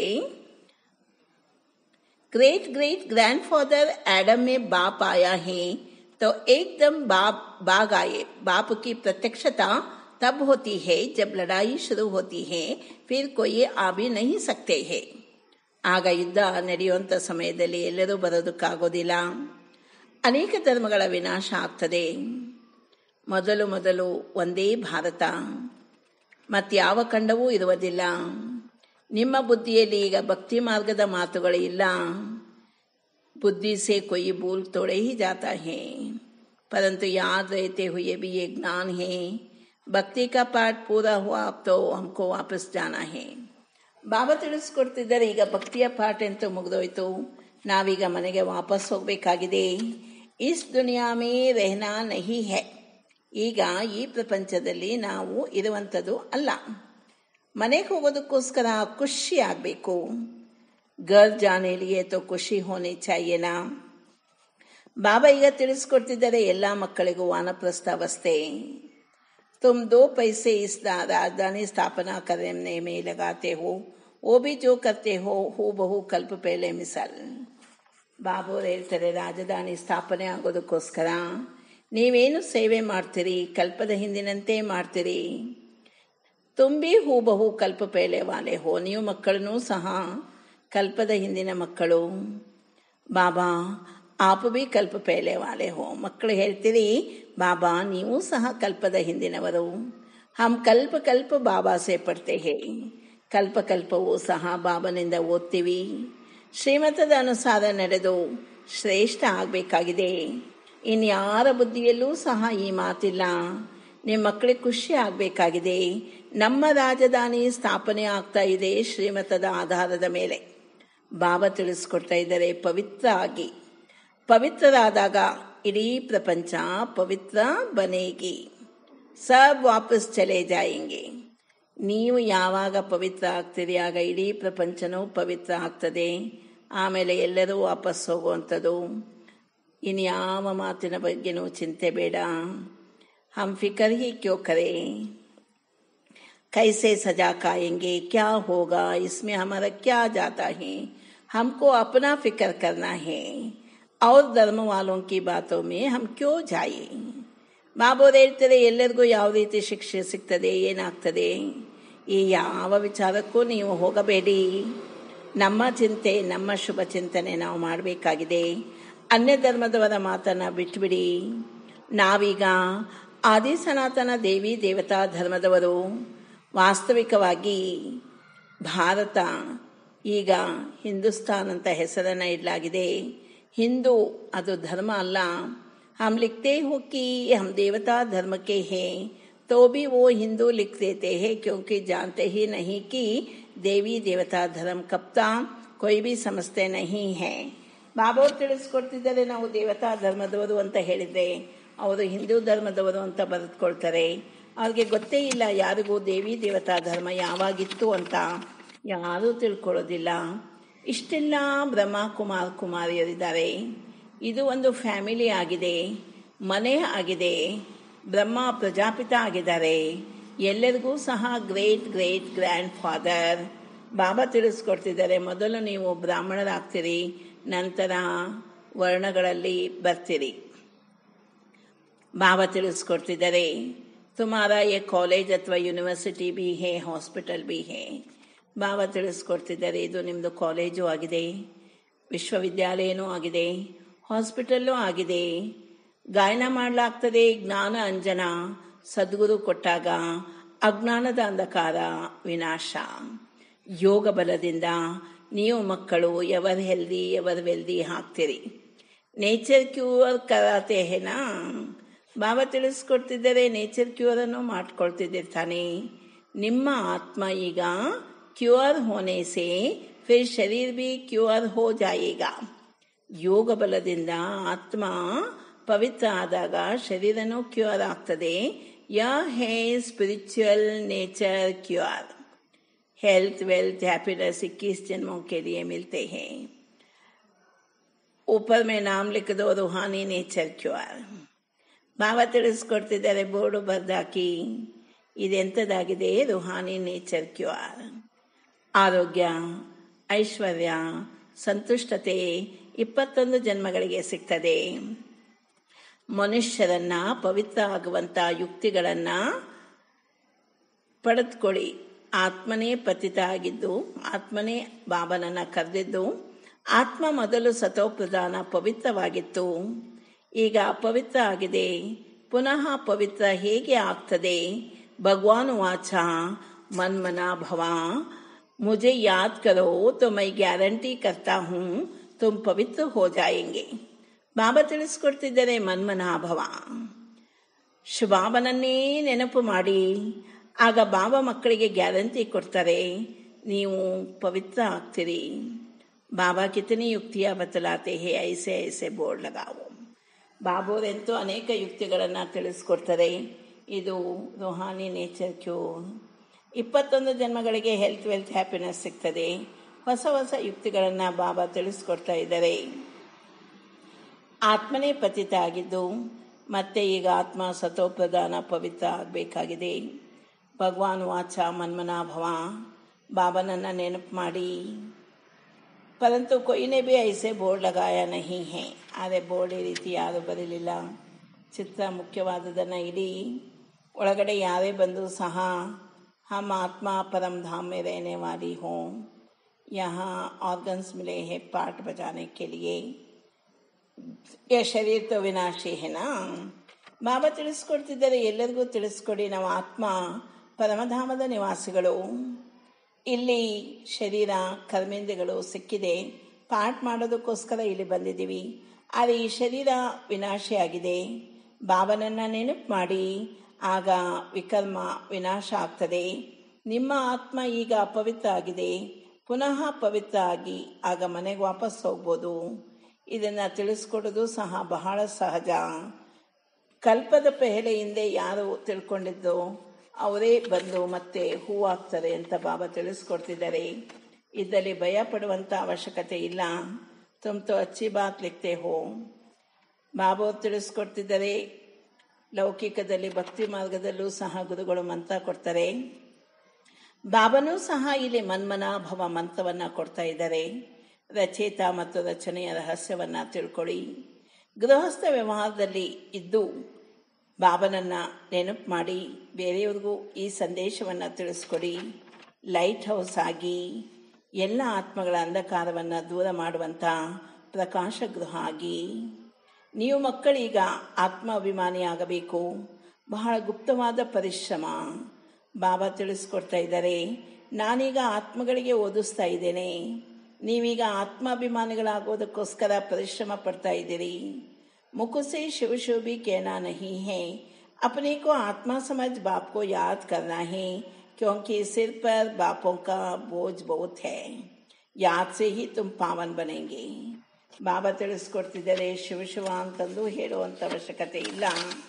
Speaker 1: ग्रेट ग्रेट ग्रैंडफादर एडम में बाप आया है तो एकदम भाग आए. बाप की प्रत्यक्षता तब होती है जब लड़ाई शुरू होती है, फिर कोई आ भी नहीं सकते हैं. ಆಗ ಯುದ್ಧ ನಡೆಯುವಂಥ ಸಮಯದಲ್ಲಿ ಎಲ್ಲರೂ ಬರೋದಕ್ಕಾಗೋದಿಲ್ಲ. ಅನೇಕ ಧರ್ಮಗಳ ವಿನಾಶ ಆಗ್ತದೆ. ಮೊದಲು ಒಂದೇ ಭಾರತ, ಮತ್ಯಾವ ಖಂಡವೂ ಇರುವುದಿಲ್ಲ. ನಿಮ್ಮ ಬುದ್ಧಿಯಲ್ಲಿ ಈಗ ಭಕ್ತಿ ಮಾರ್ಗದ ಮಾತುಗಳು ಇಲ್ಲ. बुद्धि से कोई भूल तोड़े ही जाता है, परंतु याद रहते हुए भी ये ज्ञान है. भक्ति का पाठ पूरा हुआ, अब तो हमको वापस जाना है. ಬಾಬಾ ತಿಳಿಸ್ಕೊಡ್ತಿದ್ದಾರೆ, ಈಗ ಭಕ್ತಿಯ ಪಾಠ ಅಂತೂ ಮುಗಿದೋಯ್ತು, ನಾವೀಗ ಮನೆಗೆ ವಾಪಸ್ ಹೋಗಬೇಕಾಗಿದೆ. ಇಸ್ ದುನಿಯಾ ಮೇ ರೆಹನಾ ನಹಿ ಹೈ. ಈಗ ಈ ಪ್ರಪಂಚದಲ್ಲಿ ನಾವು ಇರುವಂಥದ್ದು ಅಲ್ಲ. ಮನೆಗೆ ಹೋಗೋದಕ್ಕೋಸ್ಕರ ಖುಷಿ ಆಗಬೇಕು. घर जाने लिए तो ಖುಷಿ ಹೋನೆ ಚಾಹಿಯೇನಾ. ಬಾಬಾ ಈಗ ತಿಳಿಸ್ಕೊಡ್ತಿದ್ದಾರೆ ಎಲ್ಲ ಮಕ್ಕಳಿಗೂ ವಾನಪ್ರಸ್ಥ ಅವಸ್ಥೆ. तुम 2 पैसे इस राजधानी स्थापना करने में लगाते हो, वो भी जो करते हो हू बहु कल्प पहले मिसाल. ಬಾಬು ಹೇಳ್ತಾರೆ, ರಾಜಧಾನಿ ಸ್ಥಾಪನೆ ಆಗೋದಕ್ಕೋಸ್ಕರ ನೀವೇನು ಸೇವೆ ಮಾಡ್ತೀರಿ ಕಲ್ಪದ ಹಿಂದಿನಂತೆ ಮಾಡ್ತೀರಿ. ತುಂಬಿ ಹೂ ಬಹು ಕಲ್ಪ ಪೇಲೆ ವಾಲೆ ಹೋ. ನೀವು ಮಕ್ಕಳನ್ನೂ ಸಹ ಕಲ್ಪದ ಹಿಂದಿನ ಮಕ್ಕಳು. ಬಾಬಾ ಆಪ್ ಬಿ ಕಲ್ಪ ಪೇಲೆ ವಾಲೆ ಹೋ. ಮಕ್ಕಳು ಹೇಳ್ತೀರಿ, ಬಾಬಾ ನೀವು ಸಹ ಕಲ್ಪದ ಹಿಂದಿನವರು. ಹಮ್ ಕಲ್ಪ ಕಲ್ಪ ಬಾಬಾ ಸೇ ಪಡ್ತೆ ಹೇ. ಕಲ್ಪ ಕಲ್ಪವೂ ಸಹ ಬಾಬನಿಂದ ಓದ್ತೀವಿ. ಶ್ರೀಮತದ ಅನುಸಾರ ನಡೆದು ಶ್ರೇಷ್ಠ ಆಗಬೇಕಾಗಿದೆ. ಇನ್ಯಾರ ಬುದ್ಧಿಯಲ್ಲೂ ಸಹ ಈ ಮಾತಿಲ್ಲ. ನಿಮ್ಮ ಮಕ್ಕಳಿಗೆ ಖುಷಿ ಆಗಬೇಕಾಗಿದೆ. ನಮ್ಮ ರಾಜಧಾನಿ ಸ್ಥಾಪನೆ ಆಗ್ತಾ ಇದೆ ಶ್ರೀಮತದ ಆಧಾರದ ಮೇಲೆ. ಬಾಬಾ ತಿಳಿಸ್ಕೊಡ್ತಾ ಇದ್ದಾರೆ, ಪವಿತ್ರ ಆಗಿ. ಪವಿತ್ರರಾದಾಗ ಇಡೀ ಪ್ರಪಂಚ ಪವಿತ್ರ ಬನೇಗಿ, ಸಬ್ ವಾಪಸ್ ಚಲೆ ಜಾಯೆಂಗೆ. ನೀವು ಯಾವಾಗ ಪವಿತ್ರ ಆಗ್ತೀರಿ ಆಗ ಇಡೀ ಪ್ರಪಂಚನೂ ಪವಿತ್ರ ಆಗ್ತದೆ. ಆಮೇಲೆ ಎಲ್ಲರೂ ವಾಪಸ್ ಹೋಗುವಂಥದ್ದು. ಇನ್ಯಾವ ಮಾತಿನ ಬಗ್ಗೆನೂ ಚಿಂತೆ ಬೇಡ. ಹಮ್ ಫಿಕರ್ ಹಿ ಕ್ಯೋ ಕರೆ, कैसे सजा खाएंगे, क्या होगा, इसमें हमारा क्या जाता है. हमको अपना फिक्र करना है और धर्म वालों की बातों में हम क्यों जाए. ಬಾಬೋರು ಹೇಳ್ತಾರೆ, ಎಲ್ಲರಿಗೂ ಯಾವ ರೀತಿ ಶಿಕ್ಷೆ ಸಿಗ್ತದೆ, ಏನಾಗ್ತದೆ, ಈ ಯಾವ ವಿಚಾರಕ್ಕೂ ನೀವು ಹೋಗಬೇಡಿ. ನಮ್ಮ ಚಿಂತೆ, ನಮ್ಮ ಶುಭ ಚಿಂತನೆ ನಾವು ಮಾಡಬೇಕಾಗಿದೆ. ಅನ್ಯ ಧರ್ಮದವರ ಮಾತನ್ನು ಬಿಟ್ಟುಬಿಡಿ. ನಾವೀಗ ಆದಿ ಸನಾತನ ದೇವಿ ದೇವತಾ ಧರ್ಮದವರು. ವಾಸ್ತವಿಕವಾಗಿ ಭಾರತ ಈಗ ಹಿಂದೂಸ್ತಾನ್ ಅಂತ ಹೆಸರನ್ನು ಇಡಲಾಗಿದೆ. ಹಿಂದೂ ಅದು ಧರ್ಮ ಅಲ್ಲ. हम लिखते हो कि हम देवता धर्म के हैं, तो भी वो हिंदू लिख देते हैं क्योंकि जानते ही नहीं कि देवी देवता धर्म कब तक कोई भी समझते नहीं है. ಬಾಬಾ ತಿಳಿಸ್ಕೊಡ್ತಿದ್ದಾರೆ, ನಾವು ದೇವತಾ ಧರ್ಮದವರು ಅಂತ ಹೇಳಿದ್ರೆ ಅವರು ಹಿಂದೂ ಧರ್ಮದವರು ಅಂತ ಬರೆದುಕೊಳ್ತಾರೆ. ಅವ್ರಿಗೆ ಗೊತ್ತೇ ಇಲ್ಲ ಯಾರಿಗೂ ದೇವಿ ದೇವತಾ ಧರ್ಮ ಯಾವಾಗಿತ್ತು ಅಂತ ಯಾರೂ ತಿಳ್ಕೊಳ್ಳೋದಿಲ್ಲ. ಇಷ್ಟೆಲ್ಲ ಬ್ರಹ್ಮ ಕುಮಾರಿಯರಿದ್ದಾರೆ. ಇದು ಒಂದು ಫ್ಯಾಮಿಲಿ ಆಗಿದೆ, ಮನೆ ಆಗಿದೆ. ಬ್ರಹ್ಮ ಪ್ರಜಾಪಿತ ಆಗಿದ್ದಾರೆ. ಎಲ್ಲರಿಗೂ ಸಹ great great grandfather. Baba ತಿಳಿಸ್ಕೊಡ್ತಿದ್ದಾರೆ, ಮೊದಲು ನೀವು ಬ್ರಾಹ್ಮಣರಾಗ್ತೀರಿ, ನಂತರ ವರ್ಣಗಳಲ್ಲಿ ಬರ್ತೀರಿ. ಬಾಬಾ ತಿಳಿಸ್ಕೊಡ್ತಿದ್ದಾರೆ, ತುಮಾರ ಯೇ ಕಾಲೇಜ್ ಅಥವಾ ಯೂನಿವರ್ಸಿಟಿ ಬಿ ಹೇ, ಹಾಸ್ಪಿಟಲ್ ಬಿ ಹೇ. ಬಾಬಾ ತಿಳಿಸ್ಕೊಡ್ತಿದ್ದಾರೆ, ಇದು ನಿಮ್ಮದು ಕಾಲೇಜು ಆಗಿದೆ, ವಿಶ್ವವಿದ್ಯಾಲಯನೂ ಆಗಿದೆ, ಹಾಸ್ಪಿಟಲ್ಲೂ ಆಗಿದೆ. ಗಾಯನ ಮಾಡಲಾಗ್ತದೆ ಜ್ಞಾನ ಅಂಜನ. ಸದ್ಗುರು ಕೊಟ್ಟಾಗ ಅಜ್ಞಾನದ ಅಂಧಕಾರ ವಿನಾಶ. ಯೋಗ ಬಲದಿಂದ ನೀವು ಮಕ್ಕಳು ಎವರ್ ಹೆಲ್ದಿ ಎವರ್ ವೆಲ್ದಿ ಆಗ್ತೀರಿ. ನೇಚರ್ ಕ್ಯೂರ್ ಕರಾತೆ ಹೇನಾ. ಬಾಬಾ ತಿಳಿಸ್ಕೊಡ್ತಿದ್ದಾರೆ, ನೇಚರ್ ಕ್ಯೂರನ್ನು ಮಾಡ್ಕೊಳ್ತಿದ್ದಿರ್ತಾನೆ. ನಿಮ್ಮ ಆತ್ಮ ಈಗ ಕ್ಯೂರ್ ಹೋನೆ ಸೆ ಫಿರ್ ಶರೀರ್ ಬಿ ಕ್ಯೂರ್ ಹೋ ಜಾಯೇಗಾ. ಯೋಗ ಬಲದಿಂದ ಆತ್ಮ ಪವಿತ್ರ ಆದಾಗ ಶರೀರನೂ ಕ್ಯೂರ್ ಆಗ್ತದೆ. ಯಾ ಹೇ spiritual nature cure. Health wealth happiness 21 जन्मों के लिए मिलते हैं. ऊपर में नाम लिख दो, रूहानी नेचर क्योर. ಬಾಬಾ ತಿಳಿಸ್ಕೊಡ್ತಿದ್ದಾರೆ, ಬೋರ್ಡು ಬರ್ದಾಕಿ, ಇದೆಂಥದ್ದಾಗಿದೆ, ರೂಹಾನಿ ನೇಚರ್ ಕ್ಯೂರ್. ಆರೋಗ್ಯ, ಐಶ್ವರ್ಯ, ಸಂತುಷ್ಟತೆ 21 ಜನ್ಮಗಳಿಗೆ ಸಿಗ್ತದೆ. ಮನುಷ್ಯರನ್ನ ಪವಿತ್ರ ಆಗುವಂಥ ಯುಕ್ತಿಗಳನ್ನ ಪಡೆದುಕೊಳ್ಳಿ. ಆತ್ಮನೇ ಪತಿತ ಆಗಿದ್ದು, ಆತ್ಮನೇ ಬಾಬನನ್ನ ಕರೆದಿದ್ದು. ಆತ್ಮ ಮೊದಲು ಸತೋಪ್ರಧಾನ ಪವಿತ್ರವಾಗಿತ್ತು, ಈಗ ಅಪವಿತ್ರ ಆಗಿದೆ. ಪುನಃ ಪವಿತ್ರ ಹೇಗೆ ಆಗ್ತದೆ? ಭಗವಾನ್ ವಾಚ ಮನ್ಮನಾ ಭವ, मुझे याद करो तो मैं ಗ್ಯಾರಂಟಿ करता हूँ तुम पवित्र हो जाएंगे. ಬಾಬಾ ತಿಳಿಸ್ಕೊಡ್ತಿದ್ದಾರೆ, ಮನ್ಮನಾಭವ, ಶುಭಾಬನನ್ನೇ ನೆನಪು ಮಾಡಿ. ಆಗ ಬಾಬಾ ಮಕ್ಕಳಿಗೆ ಗ್ಯಾರಂಟಿ ಕೊಡ್ತಾರೆ, ನೀವು ಪವಿತ್ರ ಆಗ್ತೀರಿ. ಬಾಬಾ ಕಿತನಿ ಯುಕ್ತಿಯ ಬತಲಾತೆ ಹೇ, ಐಸೆ ಐಸೆ ಬೋರ್ಡ್ ಲಗಾವು. ಬಾಬೋರೆಂತೂ ಅನೇಕ ಯುಕ್ತಿಗಳನ್ನು ತಿಳಿಸ್ಕೊಡ್ತಾರೆ. ಇದು ರುಹಾನಿ ನೇಚರ್ ಕ್ಯೂರ್. 21 ಜನ್ಮಗಳಿಗೆ ಹೆಲ್ತ್ ವೆಲ್ತ್ ಹ್ಯಾಪಿನೆಸ್ ಸಿಗ್ತದೆ. ಹೊಸ ಹೊಸ ಯುಕ್ತಿಗಳನ್ನು ಬಾಬಾ ತಿಳಿಸ್ಕೊಡ್ತಾ ಇದ್ದಾರೆ. ಆತ್ಮನೇ ಪತಿತ ಆಗಿದ್ದು ಮತ್ತೆ ಈಗ ಆತ್ಮ ಸತೋಪ್ರಧಾನ ಪವಿತ್ರ ಆಗಬೇಕಾಗಿದೆ. ಭಗವಾನ್ ವಾಚ ಮನ್ಮನಾಭವ, ಬಾಬನನ್ನು ನೆನಪು ಮಾಡಿ. ಪರಂತು ಕೊಯ್ನೆ ಬಿ ಐಸೆ ಬೋರ್ಡ್ ಲಗಾಯ ನಹಿ ಹೇ. ಆದರೆ ಬೋರ್ಡ್ ಈ ರೀತಿ ಯಾರೂ ಬರಲಿಲ್ಲ. ಚಿತ್ರ ಮುಖ್ಯವಾದದನ್ನು ಇಡೀ ಒಳಗಡೆ ಯಾರೇ ಬಂದರೂ ಸಹ हम आत्मा परम धाम में रहने वाली हूँ, यहाँ ऑर्गन्स मिले हैं पार्ट बजाने के लिए, यह शरीर तो विनाशी है ना. ಬಾಬಾ ತಿಳಿಸ್ಕೊಡ್ತಿದ್ದಾರೆ, ಎಲ್ಲರಿಗೂ ತಿಳಿಸ್ಕೊಡಿ, ನಾವು ಆತ್ಮ ಪರಮಧಾಮದ ನಿವಾಸಿಗಳು. ಇಲ್ಲಿ ಶರೀರ ಕರ್ಮೇಂದ್ರಿಯಗಳು ಸಿಕ್ಕಿದೆ, ಪಾಠ ಮಾಡೋದಕ್ಕೋಸ್ಕರ ಇಲ್ಲಿ ಬಂದಿದ್ದೀವಿ. ಆದರೆ ಈ ಶರೀರ ವಿನಾಶಿಯಾಗಿದೆ. ಬಾಬನನ್ನು ನೆನಪು ಮಾಡಿ, ಆಗ ವಿಕರ್ಮ ವಿನಾಶ ಆಗ್ತದೆ. ನಿಮ್ಮ ಆತ್ಮ ಈಗ ಅಪವಿತ್ರ ಆಗಿದೆ, ಪುನಃ ಪವಿತ್ರ ಆಗಿ ಆಗ ಮನೆಗೆ ವಾಪಸ್ ಹೋಗ್ಬೋದು. ಇದನ್ನು ತಿಳಿಸ್ಕೊಡೋದು ಸಹ ಬಹಳ ಸಹಜ. ಕಲ್ಪದ ಪೆಹಲೆ ಹಿಂದೆ ಯಾರು ತಿಳ್ಕೊಂಡಿದ್ದೋ ಅವರೇ ಬಂದು ಮತ್ತೆ ಹೂವಾಗ್ತಾರೆ ಅಂತ ಬಾಬಾ ತಿಳಿಸ್ಕೊಡ್ತಿದ್ದಾರೆ. ಇದರಲ್ಲಿ ಭಯ ಪಡುವಂಥ ಅವಶ್ಯಕತೆ ಇಲ್ಲ. ತುಮ್ ತೋ ಅಚ್ಚಿ ಬಾತ್ ಲಿಖ್ತೆ ಹೋ. ಬಾಬಾ ತಿಳಿಸ್ಕೊಡ್ತಿದ್ದಾರೆ, ಲೌಕಿಕದಲ್ಲಿ ಭಕ್ತಿ ಮಾರ್ಗದಲ್ಲೂ ಸಹ ಗುರುಗಳು ಮಂತ್ರ ಕೊಡ್ತಾರೆ. ಬಾಬನೂ ಸಹ ಇಲ್ಲಿ ಮನ್ಮನಾಭವ ಮಂತ್ರವನ್ನು ಕೊಡ್ತಾ ಇದ್ದಾರೆ. ರಚಯಿತ ಮತ್ತು ರಚನೆಯ ರಹಸ್ಯವನ್ನು ತಿಳ್ಕೊಳ್ಳಿ. ಗೃಹಸ್ಥ ವ್ಯವಹಾರದಲ್ಲಿ ಇದ್ದು ಬಾಬನನ್ನು ನೆನಪು ಮಾಡಿ ಬೇರೆಯವ್ರಿಗೂ ಈ ಸಂದೇಶವನ್ನು ತಿಳಿಸ್ಕೊಡಿ. ಲೈಟ್ ಹೌಸ್ ಆಗಿ ಎಲ್ಲ ಆತ್ಮಗಳ ಅಂಧಕಾರವನ್ನು ದೂರ ಮಾಡುವಂಥ ಪ್ರಕಾಶ ಗೃಹ ಆಗಿ. ನೀವು ಮಕ್ಕಳೀಗ ಆತ್ಮಾಭಿಮಾನಿ ಆಗಬೇಕು. ಬಹಳ ಗುಪ್ತವಾದ ಪರಿಶ್ರಮ. ಬಾಬಾ ತಿಳಿಸ್ಕೊಡ್ತಾ ಇದ್ದಾರೆ, ನಾನೀಗ ಆತ್ಮಗಳಿಗೆ ಓದಿಸ್ತಾ ಇದ್ದೇನೆ. ನೀವೀಗ ಆತ್ಮಾಭಿಮಾನಿಗಳಾಗೋದಕ್ಕೋಸ್ಕರ ಪರಿಶ್ರಮ ಪಡ್ತಾ ಇದ್ದೀರಿ. ಮುಖಸೆ ಶಿವ ಶಿವ ಭಿ कहना नहीं है, अपने को आत्मा समझ बाप को याद करना है, क्योंकि सिर पर बापों का बोझ बहुत है. याद से ही तुम पावन बनेंगे. ಬಾಬಾ ತಿಳಿಸ್ಕೊಡ್ತಿದ್ದಾರೆ, ಶಿವ ಶಿವ ಅಂತಂದು ಹೇಳುವಂಥ ಅವಶ್ಯಕತೆ ಇಲ್ಲ.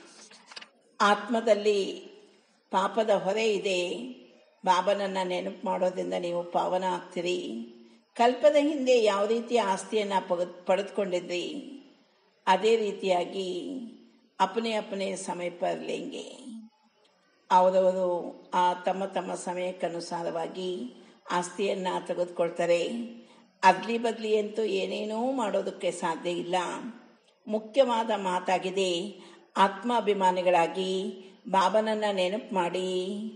Speaker 1: ಆತ್ಮದಲ್ಲಿ ಪಾಪದ ಹೊರೆ ಇದೆ. ಬಾಬನನ್ನು ನೆನಪು ಮಾಡೋದ್ರಿಂದ ನೀವು ಪಾವನ ಆಗ್ತೀರಿ. ಕಲ್ಪದ ಹಿಂದೆ ಯಾವ ರೀತಿಯ ಆಸ್ತಿಯನ್ನು ಪಡೆದುಕೊಂಡಿದ್ರಿ, ಅದೇ ರೀತಿಯಾಗಿ ಅಪನೆ ಅಪನೆ ಸಮಯ ಪರ್ ಲೇಂಗೆ. ಅವರವರು ತಮ್ಮ ತಮ್ಮ ಸಮಯಕ್ಕನುಸಾರವಾಗಿ ಆಸ್ತಿಯನ್ನು ತೆಗೆದುಕೊಳ್ತಾರೆ. ಅದ್ಲಿ ಬದ್ಲಿ ಅಂತೂ ಏನೇನೂ ಮಾಡೋದಕ್ಕೆ ಸಾಧ್ಯ ಇಲ್ಲ. ಮುಖ್ಯವಾದ ಮಾತಾಗಿದೆ, ಆತ್ಮಾಭಿಮಾನಿಗಳಾಗಿ ಬಾಬನನ್ನು ನೆನಪು ಮಾಡಿ.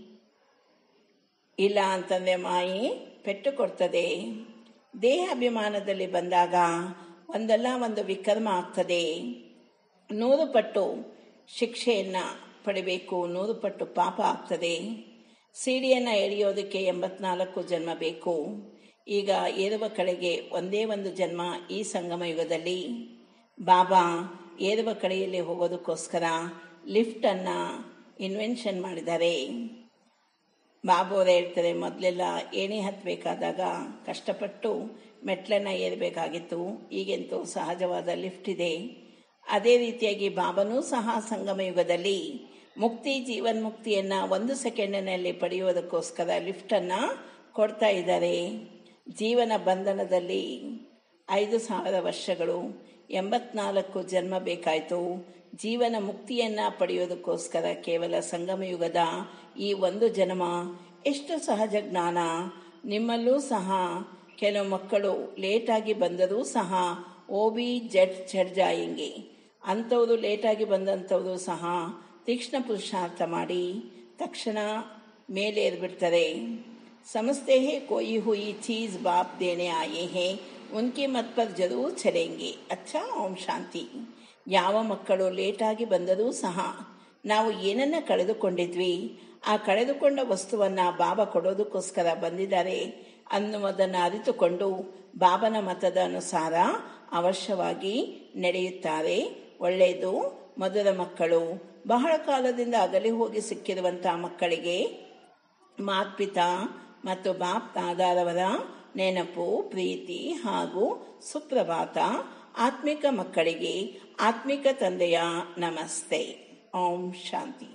Speaker 1: ಇಲ್ಲ ಅಂತಂದರೆ ಮಾಯಿ ಪೆಟ್ಟು ಕೊಡ್ತದೆ. ದೇಹ ಅಭಿಮಾನದಲ್ಲಿ ಬಂದಾಗ ಒಂದಲ್ಲ ಒಂದು ವಿಕರ್ಮ ಆಗ್ತದೆ. 100 ಪಟ್ಟು ಶಿಕ್ಷೆಯನ್ನು ಪಡಿಬೇಕು, 100 ಪಟ್ಟು ಪಾಪ ಆಗ್ತದೆ. ಸೀಡಿಯನ್ನು ಎಳೆಯೋದಕ್ಕೆ 84 ಜನ್ಮ ಬೇಕು. ಈಗ ಏರುವ ಕಡೆಗೆ ಒಂದೇ ಒಂದು ಜನ್ಮ ಈ ಸಂಗಮ ಯುಗದಲ್ಲಿ. ಬಾಬಾ ಏರುವ ಕಡೆಯಲ್ಲಿ ಹೋಗೋದಕ್ಕೋಸ್ಕರ ಲಿಫ್ಟನ್ನು ಇನ್ವೆನ್ಷನ್ ಮಾಡಿದ್ದಾರೆ. ಬಾಬೋರು ಹೇಳ್ತಾರೆ, ಮೊದಲೆಲ್ಲ ಏಣಿ ಹತ್ತಬೇಕಾದಾಗ ಕಷ್ಟಪಟ್ಟು ಮೆಟ್ಲನ್ನು ಏರಬೇಕಾಗಿತ್ತು. ಈಗಂತೂ ಸಹಜವಾದ ಲಿಫ್ಟ್ ಇದೆ. ಅದೇ ರೀತಿಯಾಗಿ ಬಾಬನೂ ಸಹ ಸಂಗಮ ಯುಗದಲ್ಲಿ ಮುಕ್ತಿ ಜೀವನ್ಮುಕ್ತಿಯನ್ನು 1 ಸೆಕೆಂಡಿನಲ್ಲಿ ಪಡೆಯುವುದಕ್ಕೋಸ್ಕರ ಲಿಫ್ಟನ್ನು ಕೊಡ್ತಾ ಇದ್ದಾರೆ. ಜೀವನ ಬಂಧನದಲ್ಲಿ 5000 ವರ್ಷಗಳು 84 ಜನ್ಮ ಬೇಕಾಯಿತು. ಜೀವನ ಮುಕ್ತಿಯನ್ನು ಪಡೆಯೋದಕ್ಕೋಸ್ಕರ ಕೇವಲ ಸಂಗಮ ಯುಗದ ಈ 1 ಜನ್ಮ. ಎಷ್ಟು ಸಹಜ ಜ್ಞಾನ. ನಿಮ್ಮಲ್ಲೂ ಸಹ ಕೆಲವು ಮಕ್ಕಳು ಲೇಟಾಗಿ ಬಂದರೂ ಸಹ ಓಬಿ ಜಡ್ ಚಡ್ ಜಾಯಿಂಗೆ. ಅಂಥವರು ಲೇಟಾಗಿ ಬಂದಂಥವರು ಸಹ ತೀಕ್ಷ್ಣ ಪುರುಷಾರ್ಥ ಮಾಡಿ ತಕ್ಷಣ ಮೇಲೇರ್ಬಿಡ್ತಾರೆ. समझते हैं कोई हुई चीज़ बाप देने आए हैं, उनके मत पर जरूर चलेंगे. अच्छा, ಓಂ ಶಾಂತಿ. ಯಾವ ಮಕ್ಕಳು ಲೇಟಾಗಿ ಬಂದರೂ ಸಹ ನಾವು ಏನನ್ನು ಕಳೆದುಕೊಂಡಿದ್ವಿ, ಆ ಕಳೆದುಕೊಂಡ ವಸ್ತುವನ್ನು ಬಾಬಾ ಕೊಡೋದಕ್ಕೋಸ್ಕರ ಬಂದಿದ್ದಾರೆ ಅನ್ನುವುದನ್ನು ಅರಿತುಕೊಂಡು ಬಾಬನ ಮತದ ಅನುಸಾರ ಅವಶ್ಯವಾಗಿ ನಡೆಯುತ್ತಾರೆ. ಒಳ್ಳೆಯದು. ಮಧುರ ಮಕ್ಕಳು, ಬಹಳ ಕಾಲದಿಂದ ಅಗಲಿ ಹೋಗಿ ಸಿಕ್ಕಿರುವಂಥ ಮಕ್ಕಳಿಗೆ ಮಾತ್ಪಿತಾ ಮತ್ತು ಬಾಪ್ ದಾದಾರವರ ನೆನಪು, ಪ್ರೀತಿ ಹಾಗೂ ಸುಪ್ರಭಾತ. ಆತ್ಮಿಕ ಮಕ್ಕಳಿಗೆ ಆತ್ಮಿಕ ತಂದೆಯ ನಮಸ್ತೆ. ಓಂ ಶಾಂತಿ.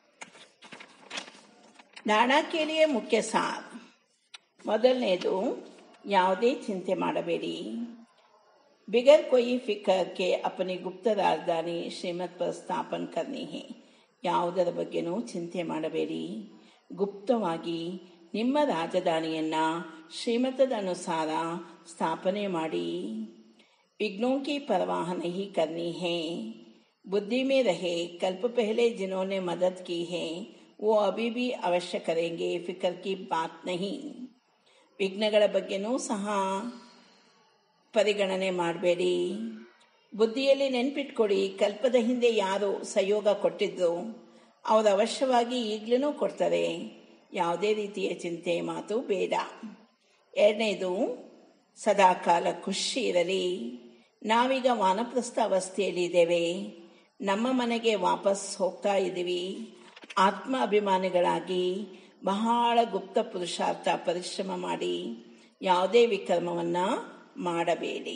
Speaker 1: ದಾಡಾ ಕೇಳಿಯೇ ಮುಖ್ಯ ಸಾರ್. ಮೊದಲನೇದು, ಯಾವುದೇ ಚಿಂತೆ ಮಾಡಬೇಡಿ. ಬಿಗರ್ ಕೊಯಿ ಫಿಕರ್ ಕೆ ಅಪನಿ ಗುಪ್ತ ರಾಜಧಾನಿ ಶ್ರೀಮತ್ ಪರ್ ಸ್ಥಾಪನ್ ಕರ್ನಿ ಹೇ. ಯಾವುದರ ಬಗ್ಗೆನೂ ಚಿಂತೆ ಮಾಡಬೇಡಿ. ಗುಪ್ತವಾಗಿ ನಿಮ್ಮ ರಾಜಧಾನಿಯನ್ನು ಶ್ರೀಮತದ ಅನುಸಾರ ಸ್ಥಾಪನೆ ಮಾಡಿ. विघ्नों की परवाह नहीं करनी है. बुद्धि में रहे, कल्प पहले जिन्होंने मदद की है वो अभी भी अवश्य करेंगे. फिक्र की बात नहीं. ವಿಘ್ನಗಳ ಬಗ್ಗೆನೂ ಸಹ ಪರಿಗಣನೆ ಮಾಡಬೇಡಿ. ಬುದ್ಧಿಯಲ್ಲಿ ನೆನ್ಪಿಟ್ಕೊಡಿ, ಕಲ್ಪದ ಹಿಂದೆ ಯಾರು ಸಹಯೋಗ ಕೊಟ್ಟಿದ್ರು ಅವರು ಅವಶ್ಯವಾಗಿ ಈಗಲೂ ಕೊಡ್ತಾರೆ. ಯಾವುದೇ ರೀತಿಯ ಚಿಂತೆ ಮಾತು ಬೇಡ. ಎರಡನೇದು, ಸದಾಕಾಲ ಖುಷಿ ಇರಲಿ. ನಾವೀಗ ವಾನಪ್ರಸ್ಥ ಅವಸ್ಥೆಯಲ್ಲಿದ್ದೇವೆ. ನಮ್ಮ ಮನೆಗೆ ವಾಪಸ್ ಹೋಗ್ತಾ ಇದ್ದೀವಿ. ಆತ್ಮ ಅಭಿಮಾನಿಗಳಾಗಿ ಬಹಳ ಗುಪ್ತ ಪುರುಷಾರ್ಥ ಪರಿಶ್ರಮ ಮಾಡಿ ಯಾವುದೇ ವಿಕರ್ಮವನ್ನು ಮಾಡಬೇಡಿ.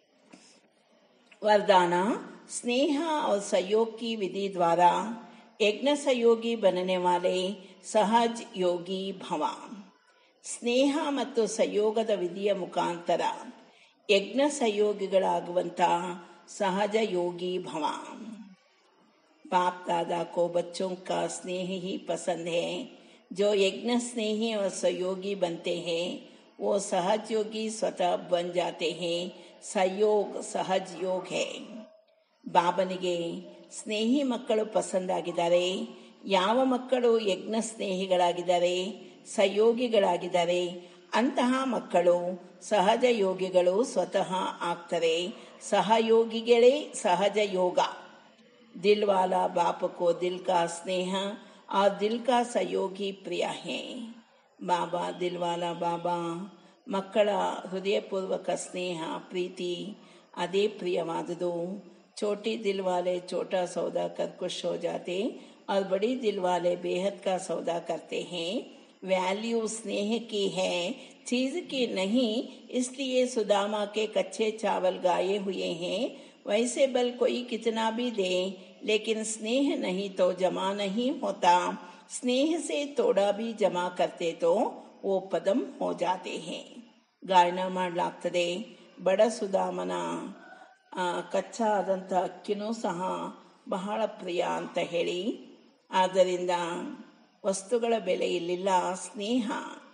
Speaker 1: वरदान स्नेह और सहयोग की विधि द्वारा यज्ञ सहयोगी बनने वाले सहज योगी भव. ಸ್ನೇಹ ಮತ್ತು ಸಹಯೋಗದ ವಿಧಿಯ ಮುಖಾಂತರ ಯಜ್ಞ ಸಹಯೋಗಿಗಳಾಗುವಂಥ ಸಹಜ ಯೋಗಿ ಭವ. बाप दादा को बच्चों का स्नेह ही पसंद है. जो यज्ञ स्नेही और सहयोगी बनते हैं वो सहज योगी स्वतः बन जाते हैं. ಸಹಯೋಗ ಸಹಜ ಯೋಗ ಹೇ. ಬಾಬನಿಗೆ ಸ್ನೇಹಿ ಮಕ್ಕಳು ಪಸಂದಾಗಿದ್ದಾರೆ. ಯಾವ ಮಕ್ಕಳು ಯಜ್ಞ ಸ್ನೇಹಿಗಳಾಗಿದ್ದಾರೆ, ಸಹಯೋಗಿಗಳಾಗಿದ್ದಾರೆ, ಅಂತಹ ಮಕ್ಕಳು ಸಹಜ ಯೋಗಿಗಳು ಸ್ವತಃ ಆಗ್ತಾರೆ. ಸಹಯೋಗಿಗಳೇ ಸಹಜ ಯೋಗ. ದಿಲ್ ವಾಲಾ ಬಾಪ್ ಕೋ ದಿಲ್ ಕಾ ಸ್ನೇಹ और दिल का सहयोगी प्रिय है. ಬಾಬಾ ದಿಲ್ವಾಲಾ ಬಾಬಾ ಮಕ್ಕಳ ಹೃದಯಪೂರ್ವಕ ಸ್ನೇಹ ಪ್ರೀತಿ ಅದೇ ಪ್ರಿಯವಾದುದು. छोटी दिल वाले छोटा सौदा कर खुश हो जाते और बड़ी दिल वाले बेहद का सौदा करते हैं. वैल्यू स्नेह की है, चीज की नहीं. इसलिए सुदामा के कच्चे चावल गाये हुए हैं. वैसे बल कोई कितना भी दे लेकिन स्नेह नहीं तो जमा नहीं होता. स्नेह से थोड़ा भी जमा करते तो वो पदम हो जाते हैं. ಗಾಯನ ಮಾಡಲಾಗ್ತದೆ. ಬಡ ಸುಧಾಮನ ಕಚ್ಚಾ ಆದಂಥ ಅಕ್ಕಿನೂ ಸಹ ಬಹಳ ಪ್ರಿಯ ಅಂತ ಹೇಳಿ. ಆದ್ದರಿಂದ ವಸ್ತುಗಳ ಬೆಲೆ ಇಲ್ಲಿಲ್ಲ, ಸ್ನೇಹ.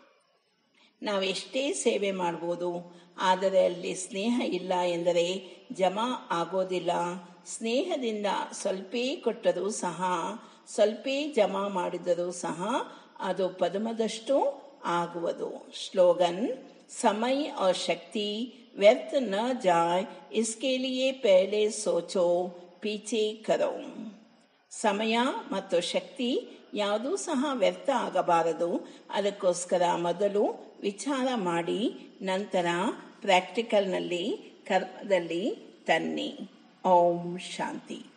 Speaker 1: ನಾವೆಷ್ಟೇ ಸೇವೆ ಮಾಡ್ಬೋದು, ಆದರೆ ಅಲ್ಲಿ ಸ್ನೇಹ ಇಲ್ಲ ಎಂದರೆ ಜಮಾ ಆಗೋದಿಲ್ಲ. ಸ್ನೇಹದಿಂದ ಸ್ವಲ್ಪೇ ಕೊಟ್ಟರೂ ಸಹ, ಸ್ವಲ್ಪೇ ಜಮಾ ಮಾಡಿದರೂ ಸಹ ಅದು ಪದ್ಮದಷ್ಟು ಆಗುವುದು. ಸ್ಲೋಗನ್ समय और शक्ति व्यर्थ न जाए इसके लिए पहले सोचो पीछे करो. ಸಮಯ ಮತ್ತು ಶಕ್ತಿ ಯಾವುದೂ ಸಹ ವ್ಯರ್ಥ ಆಗಬಾರದು. ಅದಕ್ಕೋಸ್ಕರ ಮೊದಲು ವಿಚಾರ ಮಾಡಿ ನಂತರ ಪ್ರಾಕ್ಟಿಕಲ್ನಲ್ಲಿ ಕರ್ಮದಲ್ಲಿ ತನ್ನಿ. ಓಂ ಶಾಂತಿ.